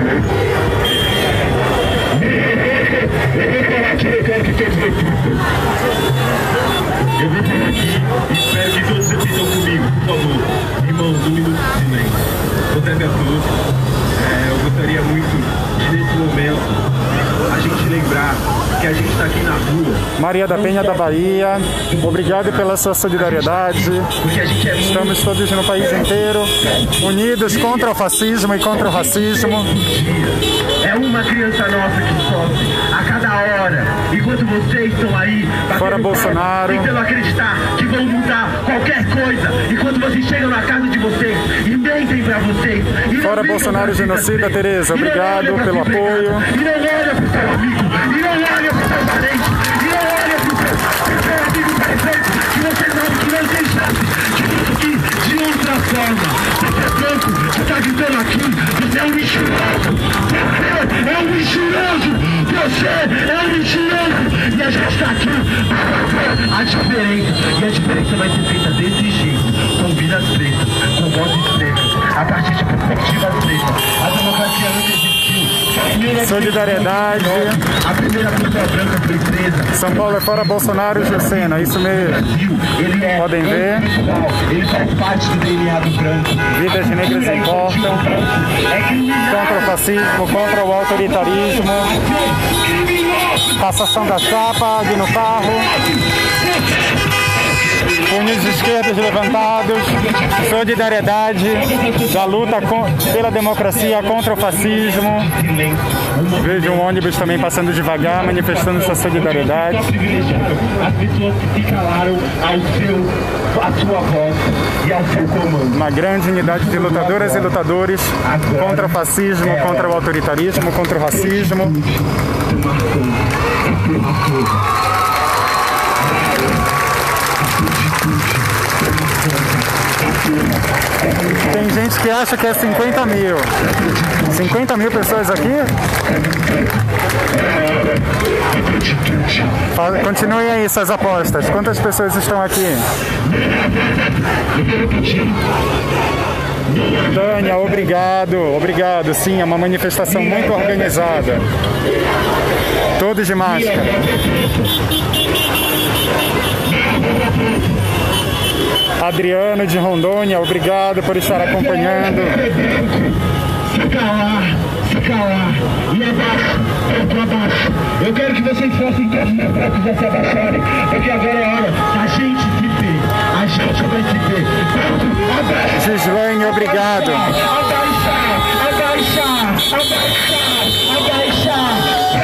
Eu vou falar aqui e espero que todos assistam comigo, por favor. Irmãos, um minuto de silêncio. Boa tarde a todos. É, eu gostaria muito de, nesse momento, a gente lembrar que a gente está aqui na rua. Maria da Penha da Bahia, obrigado pela sua solidariedade. Estamos todos no país inteiro, unidos contra o fascismo e contra o racismo. É uma criança nossa que sofre a cada hora, enquanto vocês estão aí fora Bolsonaro, tentando acreditar que vão mudar qualquer coisa, enquanto vocês chegam na casa de vocês e mentem pra vocês. Fora Bolsonaro genocida, Tereza, obrigado pelo apoio. E não olha pro seu amigo, e não olha pro seu parente, e não olha pro seu, pro seu amigo presente, que você sabe que não tem chance de conseguir de outra forma. Você é branco, você tá gritando aqui, você é um mentiroso, você é um mentiroso, você é um mentiroso, e a gente tá aqui pra fazer a diferença. violência vai ser feita desse jeito, com vidas pretas, com vozes pretas, a partir de perspectivas pretas. A democracia nunca existiu. Solidariedade. A primeira pessoa branca foi presa. São Paulo é fora Bolsonaro e Jucena, isso mesmo. Ele é Podem ver. Ele faz parte do D N A do branco. Vidas negras importam. Contra o fascismo, contra o autoritarismo. Passação da chapa, aqui no carro. Punhos de esquerdas levantados, solidariedade da luta com, pela democracia contra o fascismo. Vejo um ônibus também passando devagar, manifestando sua solidariedade. As pessoas que se calaram ao seu, à sua voz e ao seu comando. Uma grande unidade de lutadoras e lutadores contra o fascismo, contra o autoritarismo, contra o racismo. Tem gente que acha que é cinquenta mil. cinquenta mil pessoas aqui? Continuem aí suas apostas. Quantas pessoas estão aqui? Tânia, obrigado. Obrigado. Sim, é uma manifestação muito organizada. Todos de máscara. Adriano de Rondônia, obrigado por estar acompanhando. Se calar, se calar, e abaixo, eu abaixo. Eu quero que vocês façam todos os brancos a se abaixarem, porque agora é hora da gente se ver, a gente vai se ver. Abaixo. Gislaine, obrigado. Abaixar, abaixar, abaixar, abaixar.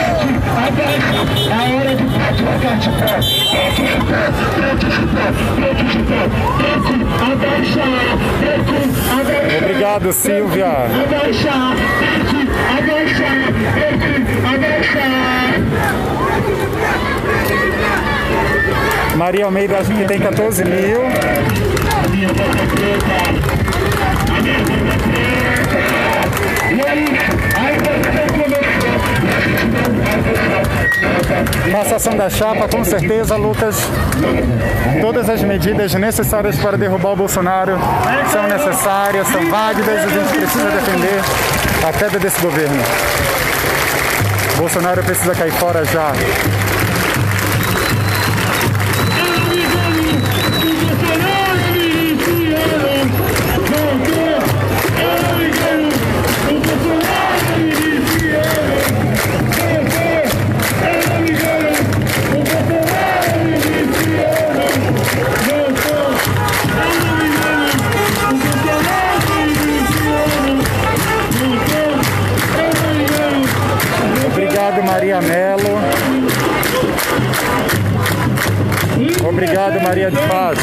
É a hora do prato ficar de pé. Prato de pé, prato de pé, prato de pé. Prato, abaixar, prato, abaixar. Obrigado, Silvia. Abaixar, prato, abaixar, prato, abaixar. Maria Almeida, acho que tem quatorze mil. A minha boca é preta. A minha boca é preta. E aí? Aí você começou. Passação da chapa, com certeza, Lucas. Todas as medidas necessárias para derrubar o Bolsonaro são necessárias, são válidas. A gente precisa defender a queda desse governo. Bolsonaro precisa cair fora já. Obrigado, Maria Melo. Obrigado, Maria de Paz.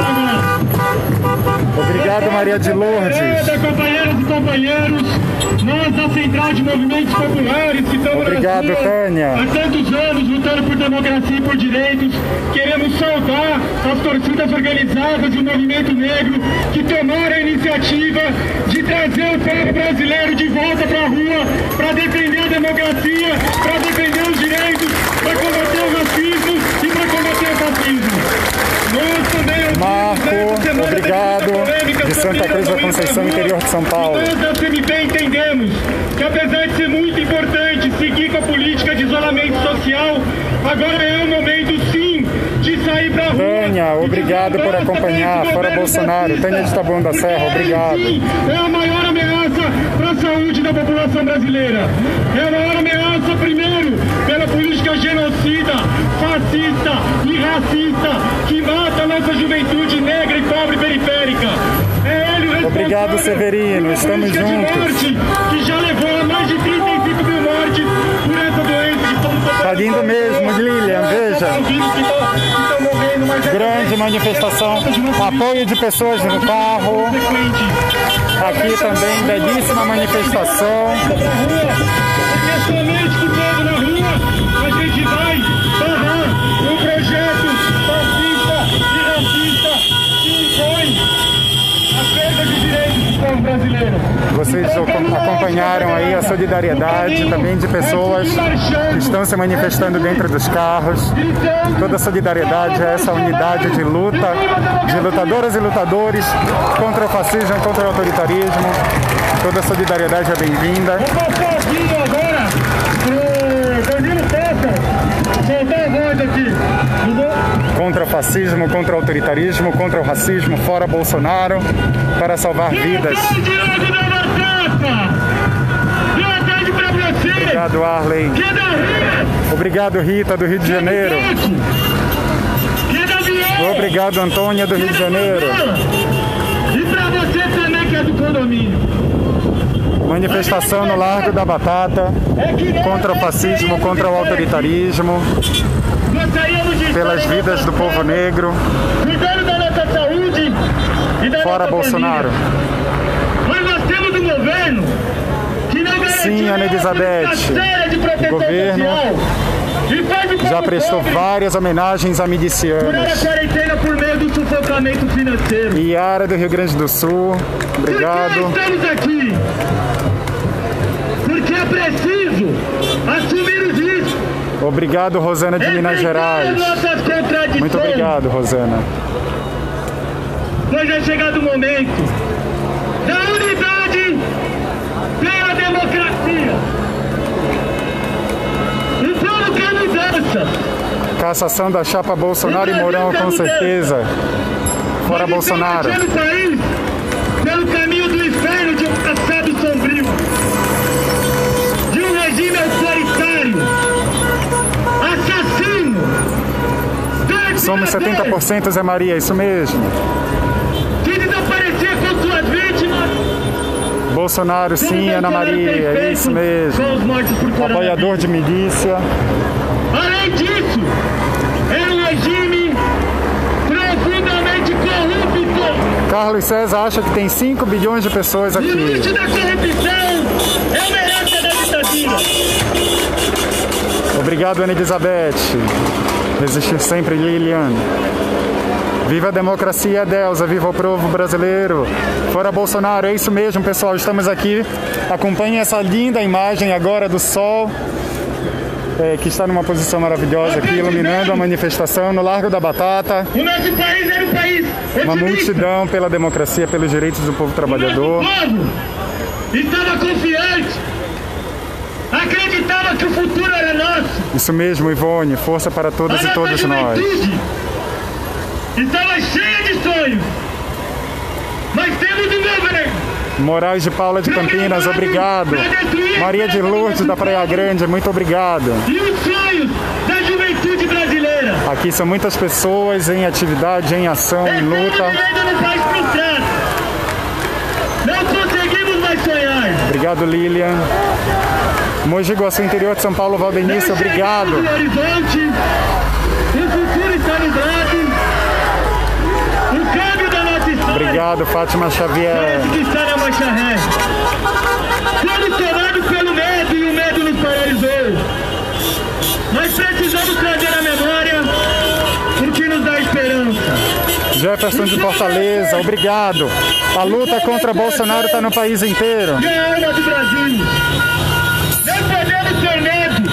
Obrigado, Maria de Lourdes. Companheiras e companheiros, nós da Central de Movimentos Populares que estamos Obrigado, nas ruas Tânia. há tantos anos lutando por democracia e por direitos, queremos saudar as torcidas organizadas e o movimento negro que tomaram a iniciativa de trazer o povo brasileiro de volta para a rua para defender a democracia, para defender os direitos, para combater o racismo e para combater o fascismo. Nós também Marco, obrigado, de Santa Cruz da Conceição, interior de São Paulo. Nós da C M P entendemos que apesar de ser muito importante seguir com a política de isolamento social, agora é o momento sim de sair pra rua. Tânia, obrigado por acompanhar. Fora Bolsonaro. Tânia de Taboão da Serra, obrigado. Sim, é a maior ameaça para a saúde da população brasileira. É a maior ameaça, primeiro, pela política genocida, fascista e racista que mata a nossa juventude negra e pobre periférica. É ele o responsável. Obrigado, Severino. Estamos juntos. Morte, que já levou a mais de trinta e cinco mil mortes por essa doença. Tá lindo mesmo, Lilian, veja. Grande manifestação, apoio de pessoas no carro. Aqui também, belíssima manifestação. Porque somente com o povo na rua a gente vai barrar um projeto fascista e racista que impõe a perda de direitos do povo brasileiro. Vocês acompanharam aí a solidariedade também de pessoas que estão se manifestando dentro dos carros. Toda a solidariedade a essa unidade de luta, de lutadoras e lutadores contra o fascismo, contra o autoritarismo. Toda a solidariedade é bem-vinda. Contra o fascismo, contra o autoritarismo, contra o racismo, fora Bolsonaro, para salvar vidas. Obrigado, Arley. Obrigado, Rita, do Rio de Janeiro. Obrigado, Antônia, do Rio de Janeiro. E para você também que é do condomínio. Manifestação no Largo da Batata contra o fascismo, contra o autoritarismo, pelas vidas do povo negro. Cuidando da nossa saúde e da fora nossa Bolsonaro. Mas nós temos um governo que não garantiu Sim, Ana Elizabeth. O governo já prestou várias homenagens a milicianos. Por a quarentena por meio do sufocamento financeiro. Iara do Rio Grande do Sul, obrigado. Por que estamos aqui? Porque é preciso assumir os riscos. Obrigado, Rosana de Minas Gerais. Muito obrigado, Rosana. Pois é chegado o momento da unidade pela democracia. O povo quer mudança. Cassação da chapa Bolsonaro e Mourão, com certeza. Fora Bolsonaro. O país pelo caminho do inferno de um passado sombrio, de um regime autoritário, assassino. Somos setenta por cento, Zé Maria, isso mesmo. Que desaparecer com suas vítimas. Bolsonaro, sim, Ana Maria, é isso mesmo. Apoiador de milícia. Além disso, é um regime profundamente corrupto. Carlos César acha que tem cinco bilhões de pessoas aqui. O limite da corrupção é uma herança da ditadura. Obrigado, Ana Elizabeth. Resistir sempre, Lilian. Viva a democracia, Delza. Viva o povo brasileiro. Fora Bolsonaro, é isso mesmo, pessoal. Estamos aqui. Acompanhem essa linda imagem agora do sol, é, que está numa posição maravilhosa aqui, iluminando a manifestação no Largo da Batata. O nosso país era um país otimista. Uma multidão pela democracia, pelos direitos do povo trabalhador. O nosso povo estava confiante. Acreditava que o futuro era nosso. Isso mesmo, Ivone. Força para todas e todos nós. Estava cheia de sonhos. Mas temos um governo. Moraes de Paula de Campinas, obrigado. Maria de Lourdes da Praia Grande, muito obrigado. E os sonhos da juventude brasileira. Aqui são muitas pessoas em atividade, em ação, em luta. Não conseguimos mais sonhar. Obrigado, Lilian. Mogi Guaçu, interior de São Paulo, Valdenício, obrigado. O horizonte, o futuro está nublado. O câmbio da nossa história. Obrigado, Fátima Xavier. Parece que está na marcha ré. Fomos tomados pelo medo e o medo nos paralisou. Nós precisamos trazer a memória o que nos dá esperança. Jefferson de Fortaleza, obrigado. A luta contra Bolsonaro está no país inteiro. É a alma do Brasil. Não podemos ter medo.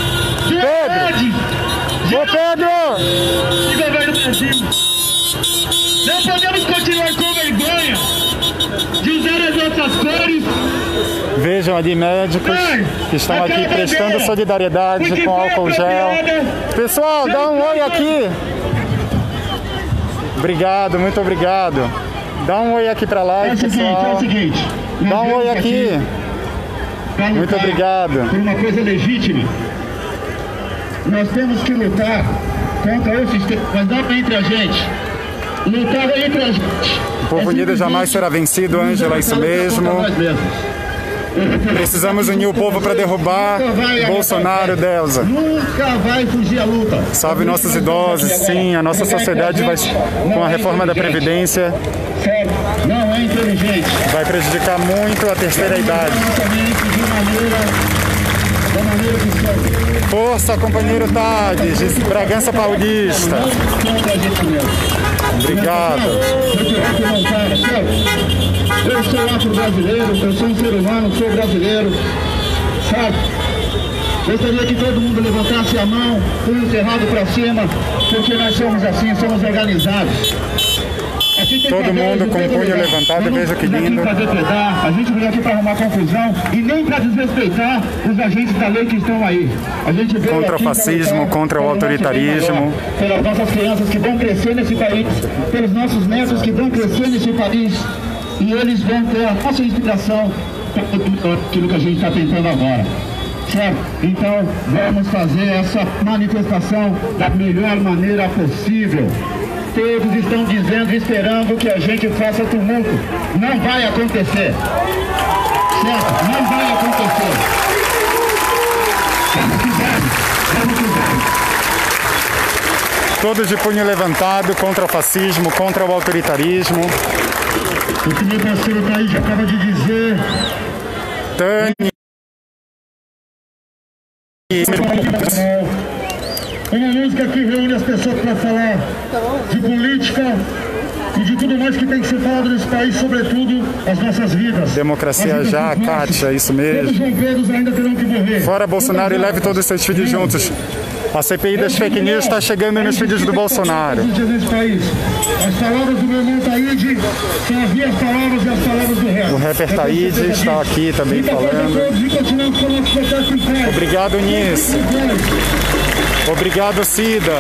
Pedro! Ô Pedro! E governo Brasil. Não podemos continuar com vergonha de usar as nossas cores. Vejam ali médicos que estão aqui prestando solidariedade com álcool gel. Pessoal, dá um oi aqui. Obrigado, muito obrigado. Dá um oi aqui pra live, pessoal. É o seguinte, dá um oi aqui. Muito obrigado. Por uma coisa legítima. Nós temos que lutar contra o sistema, mas não entre a gente. Lutar entre a gente. O povo unido jamais será vencido, Ângela, isso mesmo. Precisamos unir o povo para derrubar Bolsonaro, Delza. Nunca vai fugir a luta. Salve nossos idosos, sim, a nossa sociedade vai, com a reforma da Previdência, não é inteligente. Vai prejudicar muito a terceira idade. Força, companheiro Tades, de Bragança Paulista. Obrigado. Eu sou afro-brasileiro, eu sou um ser humano, sou brasileiro, certo? Gostaria que todo mundo levantasse a mão, punho cerrado para cima, porque nós somos assim, somos organizados. Todo mundo com o punho levantado, veja que lindo. A gente veio aqui para arrumar confusão e nem para desrespeitar os agentes da lei que estão aí. A gente veio contra o fascismo, contra o autoritarismo. Pelas nossas crianças que vão crescer nesse país, pelos nossos netos que vão crescer nesse país, e eles vão ter a nossa inspiração para tudo aquilo que a gente está tentando agora. Certo? Então, vamos fazer essa manifestação da melhor maneira possível. Todos estão dizendo, esperando que a gente faça tumulto. Não vai acontecer. Certo? Não vai acontecer. Vamos quiser. Vamos quiser. Todos de punho levantado contra o fascismo, contra o autoritarismo. O que meu parceiro Thaís acaba de dizer. Tânia. Uma música que reúne as pessoas para falar de política e de tudo mais que tem que ser falado nesse país, sobretudo as nossas vidas. Democracia já, Kátia, isso mesmo. Todos ainda terão que morrer. Fora Bolsonaro e leve todos os seus filhos juntos. A C P I das fake news está chegando nos filhos do Bolsonaro. As palavras do meu irmão Taíde são as minhas palavras e as palavras do resto. O rapper Taíde está aqui também falando. Obrigado, Nisso. Obrigado, Cida.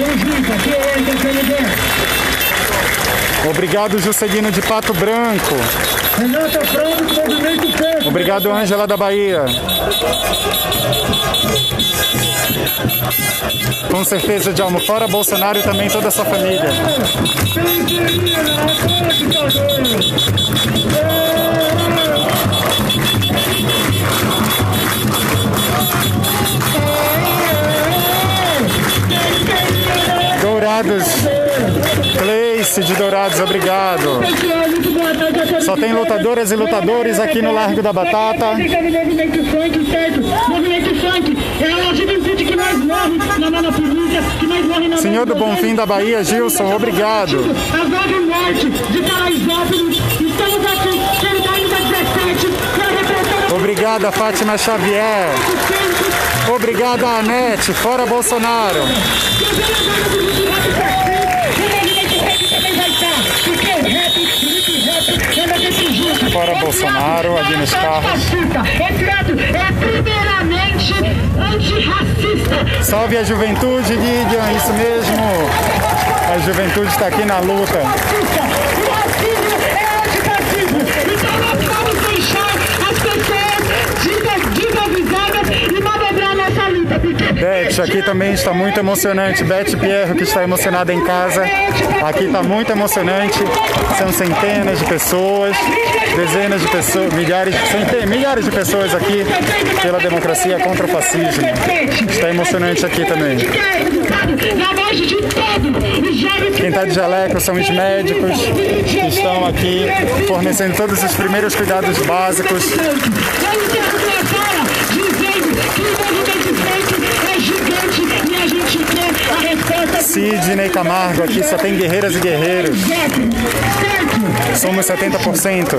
Obrigado, Juscelino de Pato Branco. Obrigado, Ângela da Bahia. Com certeza, Djalma, fora Bolsonaro e também toda a sua família. Dourados, Gleice de Dourados, obrigado. Só tem lutadoras e lutadores aqui no Largo da Batata. Movimento funk, certo? Movimento funk é a juventude que mais morre na mão da polícia, que mais morre na mão. Senhor do Bonfim da Bahia, Gilson, obrigado. As nove mortes de Paraisópolis, estamos aqui, solidários a dezessete, para representar. Obrigada, Fátima Xavier. Obrigado, Anete, fora Bolsonaro. Fora Bolsonaro, ali nos carros. É primeiramente antirracista. Salve a juventude, Gideon, isso mesmo. A juventude está aqui na luta. O racismo é antirracismo. Então nós vamos deixar as pessoas desavisadas e manobrar nossa luta. Beth, aqui também está muito emocionante. Beth Pierro, que está emocionada em casa. Aqui está muito emocionante. São centenas de pessoas, dezenas de pessoas, milhares, centenas, milhares de pessoas aqui pela democracia contra o fascismo. Está emocionante aqui também. Quem está de jaleco são os médicos que estão aqui fornecendo todos os primeiros cuidados básicos. Sidney Camargo, aqui só tem guerreiras e guerreiros. Somos setenta por cento.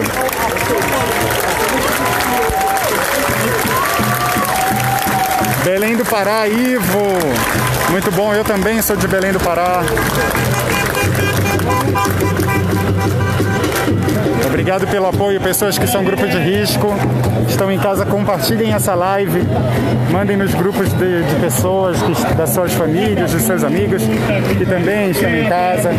Belém do Pará, Ivo. Muito bom, eu também sou de Belém do Pará. Obrigado pelo apoio, pessoas que são grupo de risco, estão em casa, compartilhem essa live, mandem nos grupos de, de pessoas, que, das suas famílias, dos seus amigos, que também estão em casa.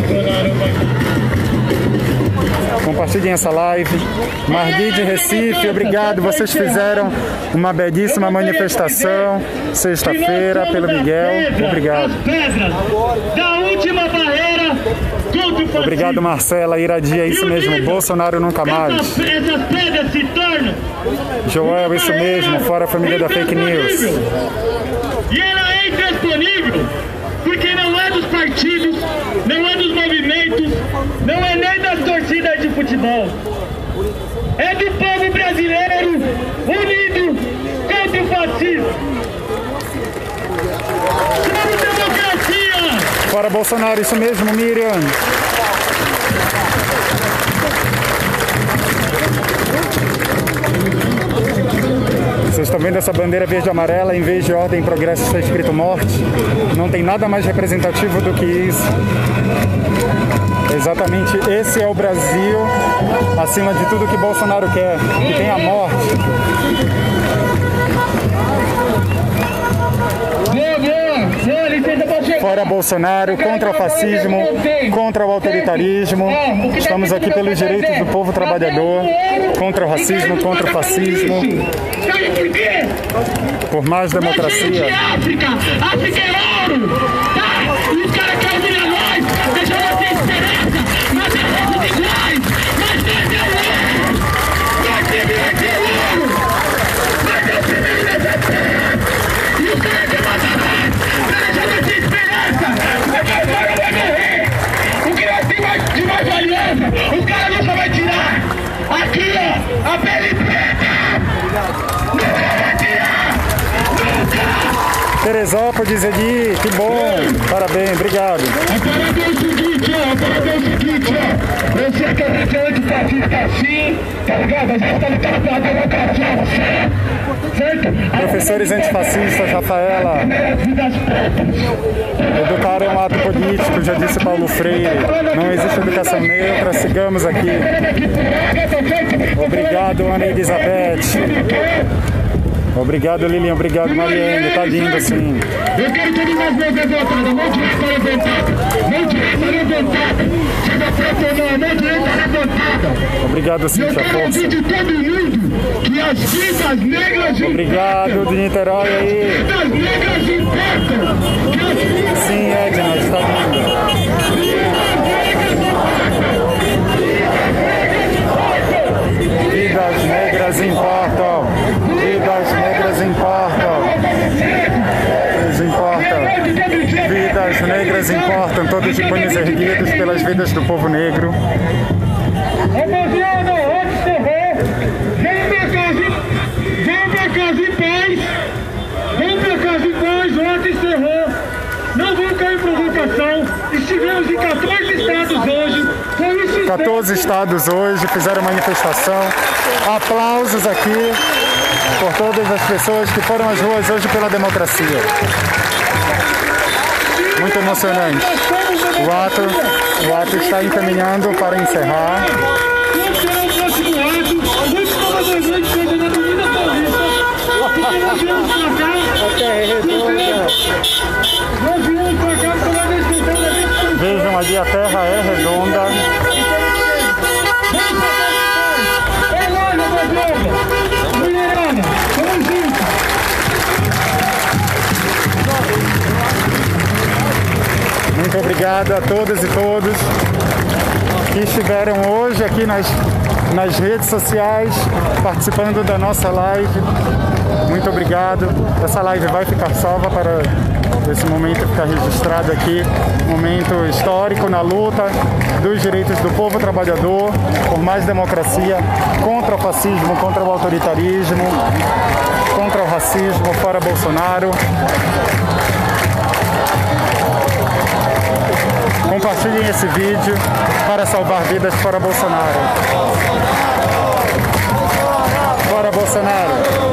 Compartilhem essa live. Margui de Recife, obrigado, vocês fizeram uma belíssima manifestação sexta-feira pelo Miguel, obrigado. Da última barreira. Obrigado, Marcela, Iradia, isso mesmo, Bolsonaro nunca mais. Essas pedras se tornam. Joel, isso mesmo, fora a família da fake news. E ela é intransponível, porque não é dos partidos, não é dos movimentos, não é nem das torcidas de futebol. É do povo brasileiro unido contra o fascismo. Somos democracia! Fora Bolsonaro, isso mesmo, Miriam. vendo essa bandeira verde e amarela? Em vez de ordem e progresso está escrito morte. Não tem nada mais representativo do que isso. Exatamente, esse é o Brasil, acima de tudo que Bolsonaro quer, que tem a morte. Fora Bolsonaro, contra o fascismo, contra o autoritarismo. Estamos aqui pelos direitos do povo trabalhador, contra o racismo, contra o fascismo, por mais democracia. África, África é ouro, tá? E os caras querem humilhar nós, deixa você esperança, mas é roubo de iguais, mas nós é ouro, nós temos aqui ouro, nós é o primeiro nessa terra, e os caras querem matar nós, deixa você esperança, mas nós agora vai morrer, o que nós temos de mais valioso, os caras nunca vai tirar, aqui ó, a pele preta, nunca vai tirar, nunca! Teresópolis, Edi, que bom, parabéns, obrigado. A parada é o seguinte, ó, a parada é o seguinte, ó, você quer ser antifascista assim, tá ligado? A gente tá lutando pela democracia, certo? certo? Professores antifascistas, Rafaela, educar é um ato político, já disse Paulo Freire, não existe educação neutra, sigamos aqui. Obrigado, Ana Elizabeth. Obrigado, Lilian. Obrigado, Mariane. Tá lindo, sim. Eu quero todas as mãos levantadas. Mão direita levantada. Mão direita levantada. Chega preto não. Mão direita levantada. Obrigado, Cíntia. Eu quero ouvir de todo mundo que as vidas negras importam. Obrigado, de Niterói aí. As vidas negras importam. Sim, Edna. Está lindo. Vidas negras importam. Vidas negras importam. Eles importam. Vidas negras importam. Todos de punhos erguidos pelas vidas do povo negro. Rapaziada, antes de encerrar, vem pra casa, vem pra casa em paz. Vem pra casa em paz, antes de encerrar. Não vamos cair em provocação. Estivemos em quatorze estados hoje. Foi isso. quatorze estados hoje fizeram manifestação. Aplausos aqui por todas as pessoas que foram às ruas hoje pela democracia. Muito emocionante. O ato, o ato está encaminhando para encerrar. Vejam ali, a terra é redonda. Muito obrigado a todas e todos que estiveram hoje aqui nas, nas redes sociais participando da nossa live. Muito obrigado. Essa live vai ficar salva para esse momento ficar registrado aqui. Momento histórico na luta dos direitos do povo trabalhador por mais democracia, contra o fascismo, contra o autoritarismo, contra o racismo, fora Bolsonaro. Compartilhem esse vídeo para salvar vidas fora Bolsonaro. Fora Bolsonaro.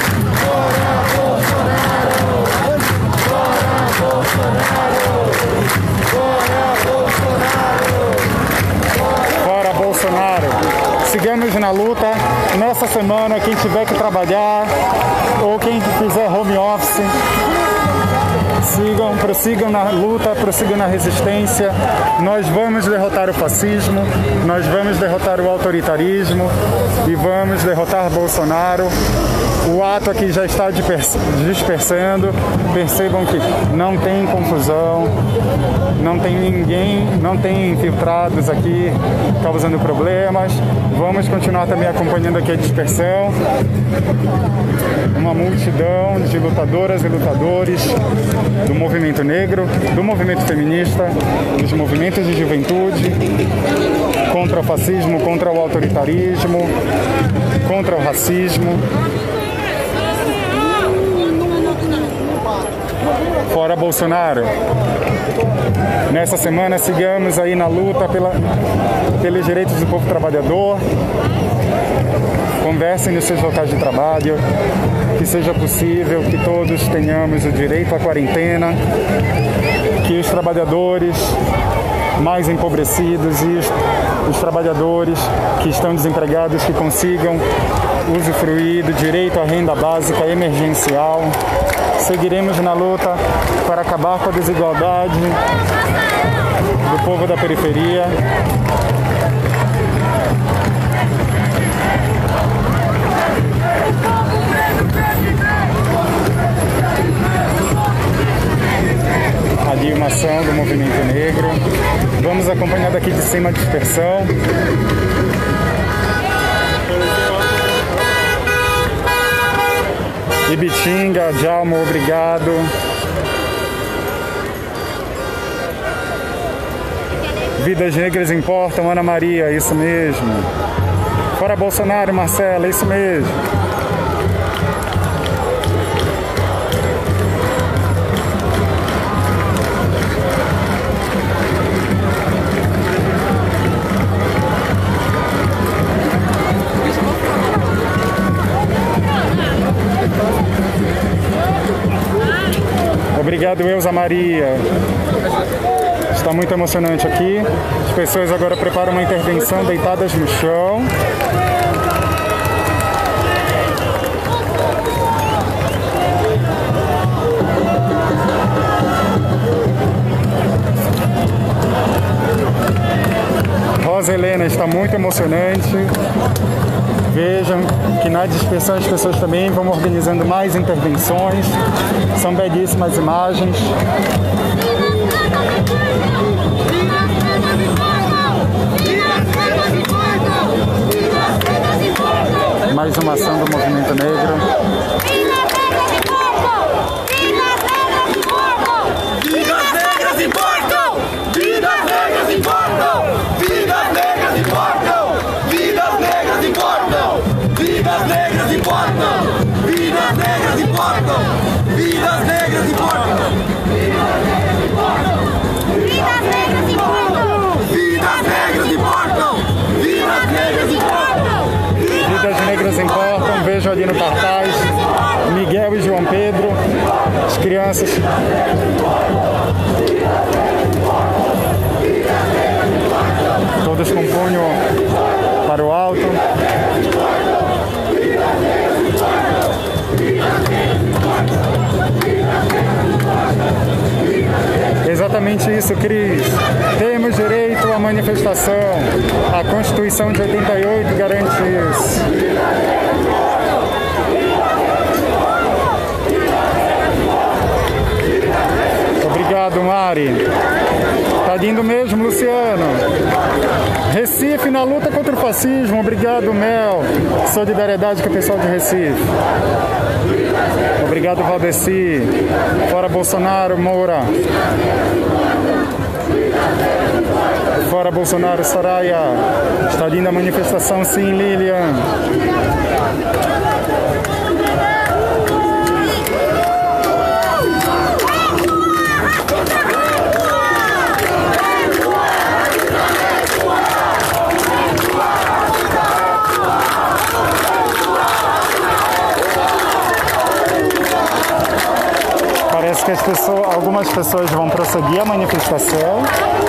Fora Bolsonaro. Sigamos na luta. Nessa semana, quem tiver que trabalhar ou quem fizer home office, sigam, prossigam na luta, prossigam na resistência. Nós vamos derrotar o fascismo, nós vamos derrotar o autoritarismo e vamos derrotar Bolsonaro. O ato aqui já está dispersando. Percebam que não tem confusão, não tem ninguém, não tem infiltrados aqui causando problemas. Vamos continuar também acompanhando aqui a dispersão. Uma multidão de lutadoras e lutadores do movimento negro, do movimento feminista, dos movimentos de juventude, contra o fascismo, contra o autoritarismo, contra o racismo. Fora Bolsonaro. Nessa semana, sigamos aí na luta pela, pelos direitos do povo trabalhador. Conversem nos seus locais de trabalho, que seja possível que todos tenhamos o direito à quarentena, que os trabalhadores mais empobrecidos e os, os trabalhadores que estão desempregados que consigam usufruir do direito à renda básica emergencial. Seguiremos na luta para acabar com a desigualdade do povo da periferia. A Dilmação do Movimento Negro. Vamos acompanhar daqui de cima a dispersão. Ibitinga, Djalma, obrigado. Vidas negras importam, Ana Maria, isso mesmo. Fora Bolsonaro, Marcela, isso mesmo. Obrigado, Elza Maria. Está muito emocionante aqui. As pessoas agora preparam uma intervenção deitadas no chão. Rosa Helena, está muito emocionante. Vejam que na dispersão as pessoas também vão organizando mais intervenções. São belíssimas imagens. Mais uma ação do Movimento Negro. Vidas negras importam! Vidas negras importam! Vidas negras importam! Vidas negras importam! Vidas negras importam! Vidas negras importam! Vidas negras importam! Vidas negras importam! Vidas negras importam! Vidas negras importam! Vidas negras importam, vejo ali no cartaz Miguel e João Pedro, as crianças. Todos com punho para o alto. Exatamente isso, Cris. Temos direito à manifestação. A Constituição de oitenta e oito garante isso. Obrigado, Mari. Tá lindo mesmo, Luciano. Recife na luta contra o fascismo. Obrigado, Mel. Solidariedade com o pessoal de Recife. Obrigado, Valdeci. Fora Bolsonaro, Moura. Fora Bolsonaro, Soraya. Está linda a manifestação, sim, Lilian. Parece que as pessoas, algumas pessoas vão prosseguir a manifestação.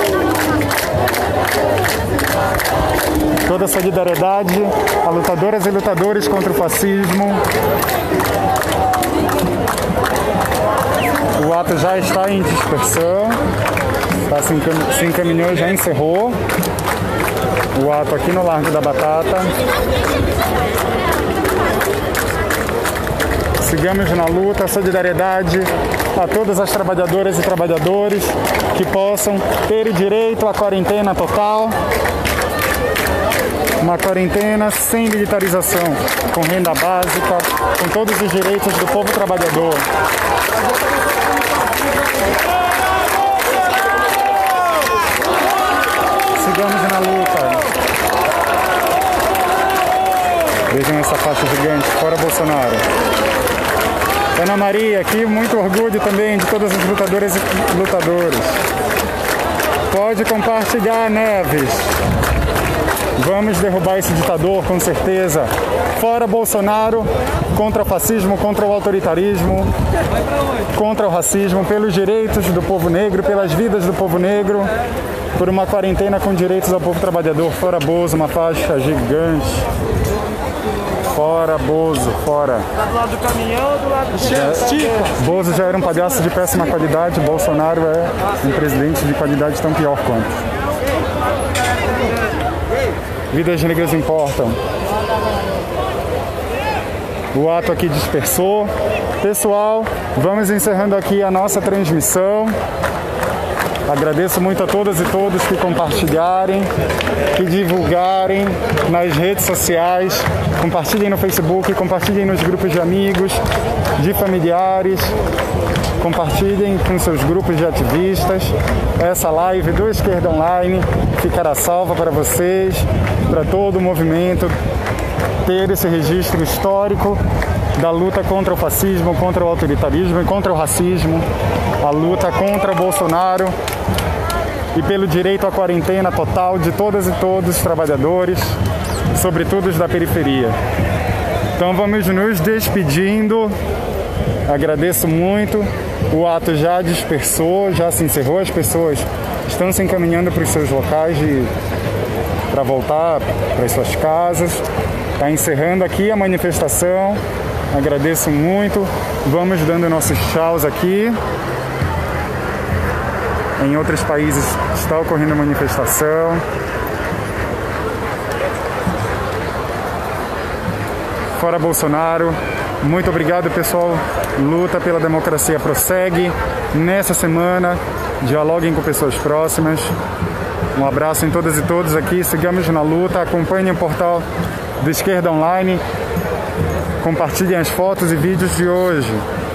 Toda a solidariedade a lutadoras e lutadores contra o fascismo. O ato já está em dispersão. Tá, se, encam se encaminhou, já encerrou. O ato aqui no Largo da Batata. Sigamos na luta, solidariedade a todas as trabalhadoras e trabalhadores que possam ter direito à quarentena total. Uma quarentena sem militarização, com renda básica, com todos os direitos do povo trabalhador. Sigamos na luta. Vejam essa faixa gigante, fora Bolsonaro. Ana Maria aqui, muito orgulho também de todas as lutadoras e lutadores. Pode compartilhar, Neves. Vamos derrubar esse ditador, com certeza. Fora Bolsonaro, contra o fascismo, contra o autoritarismo, contra o racismo, pelos direitos do povo negro, pelas vidas do povo negro, por uma quarentena com direitos ao povo trabalhador. Fora Bozo, uma faixa gigante. Fora Bozo, fora. Tá do lado do caminhão ou do lado do é, Bozo já era um palhaço de péssima qualidade, Bolsonaro é um presidente de qualidade tão pior quanto. Vidas negras importam. O ato aqui dispersou. Pessoal, vamos encerrando aqui a nossa transmissão. Agradeço muito a todas e todos que compartilharem, que divulgarem nas redes sociais, compartilhem no Facebook, compartilhem nos grupos de amigos, de familiares, compartilhem com seus grupos de ativistas. Essa live do Esquerda Online ficará salva para vocês, para todo o movimento, ter esse registro histórico da luta contra o fascismo, contra o autoritarismo e contra o racismo, a luta contra Bolsonaro e pelo direito à quarentena total de todas e todos os trabalhadores, sobretudo os da periferia. Então vamos nos despedindo. Agradeço muito. O ato já dispersou, já se encerrou. As pessoas estão se encaminhando para os seus locais de... para voltar para as suas casas. Está encerrando aqui a manifestação. Agradeço muito. Vamos dando nossos tchauz aqui. Em outros países está ocorrendo manifestação. Fora Bolsonaro. Muito obrigado, pessoal. Luta pela democracia prossegue nessa semana. Dialoguem com pessoas próximas. Um abraço em todas e todos aqui. Sigamos na luta. Acompanhem o portal do Esquerda Online. Compartilhem as fotos e vídeos de hoje.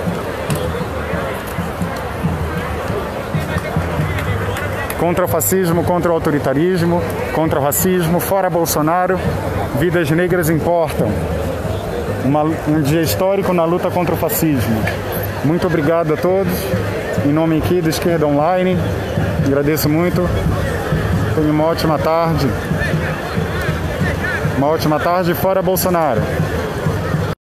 Contra o fascismo, contra o autoritarismo, contra o racismo, fora Bolsonaro, vidas negras importam. Uma, um dia histórico na luta contra o fascismo. Muito obrigado a todos. Em nome aqui do Esquerda Online, agradeço muito. Tenha uma ótima tarde. Uma ótima tarde fora Bolsonaro.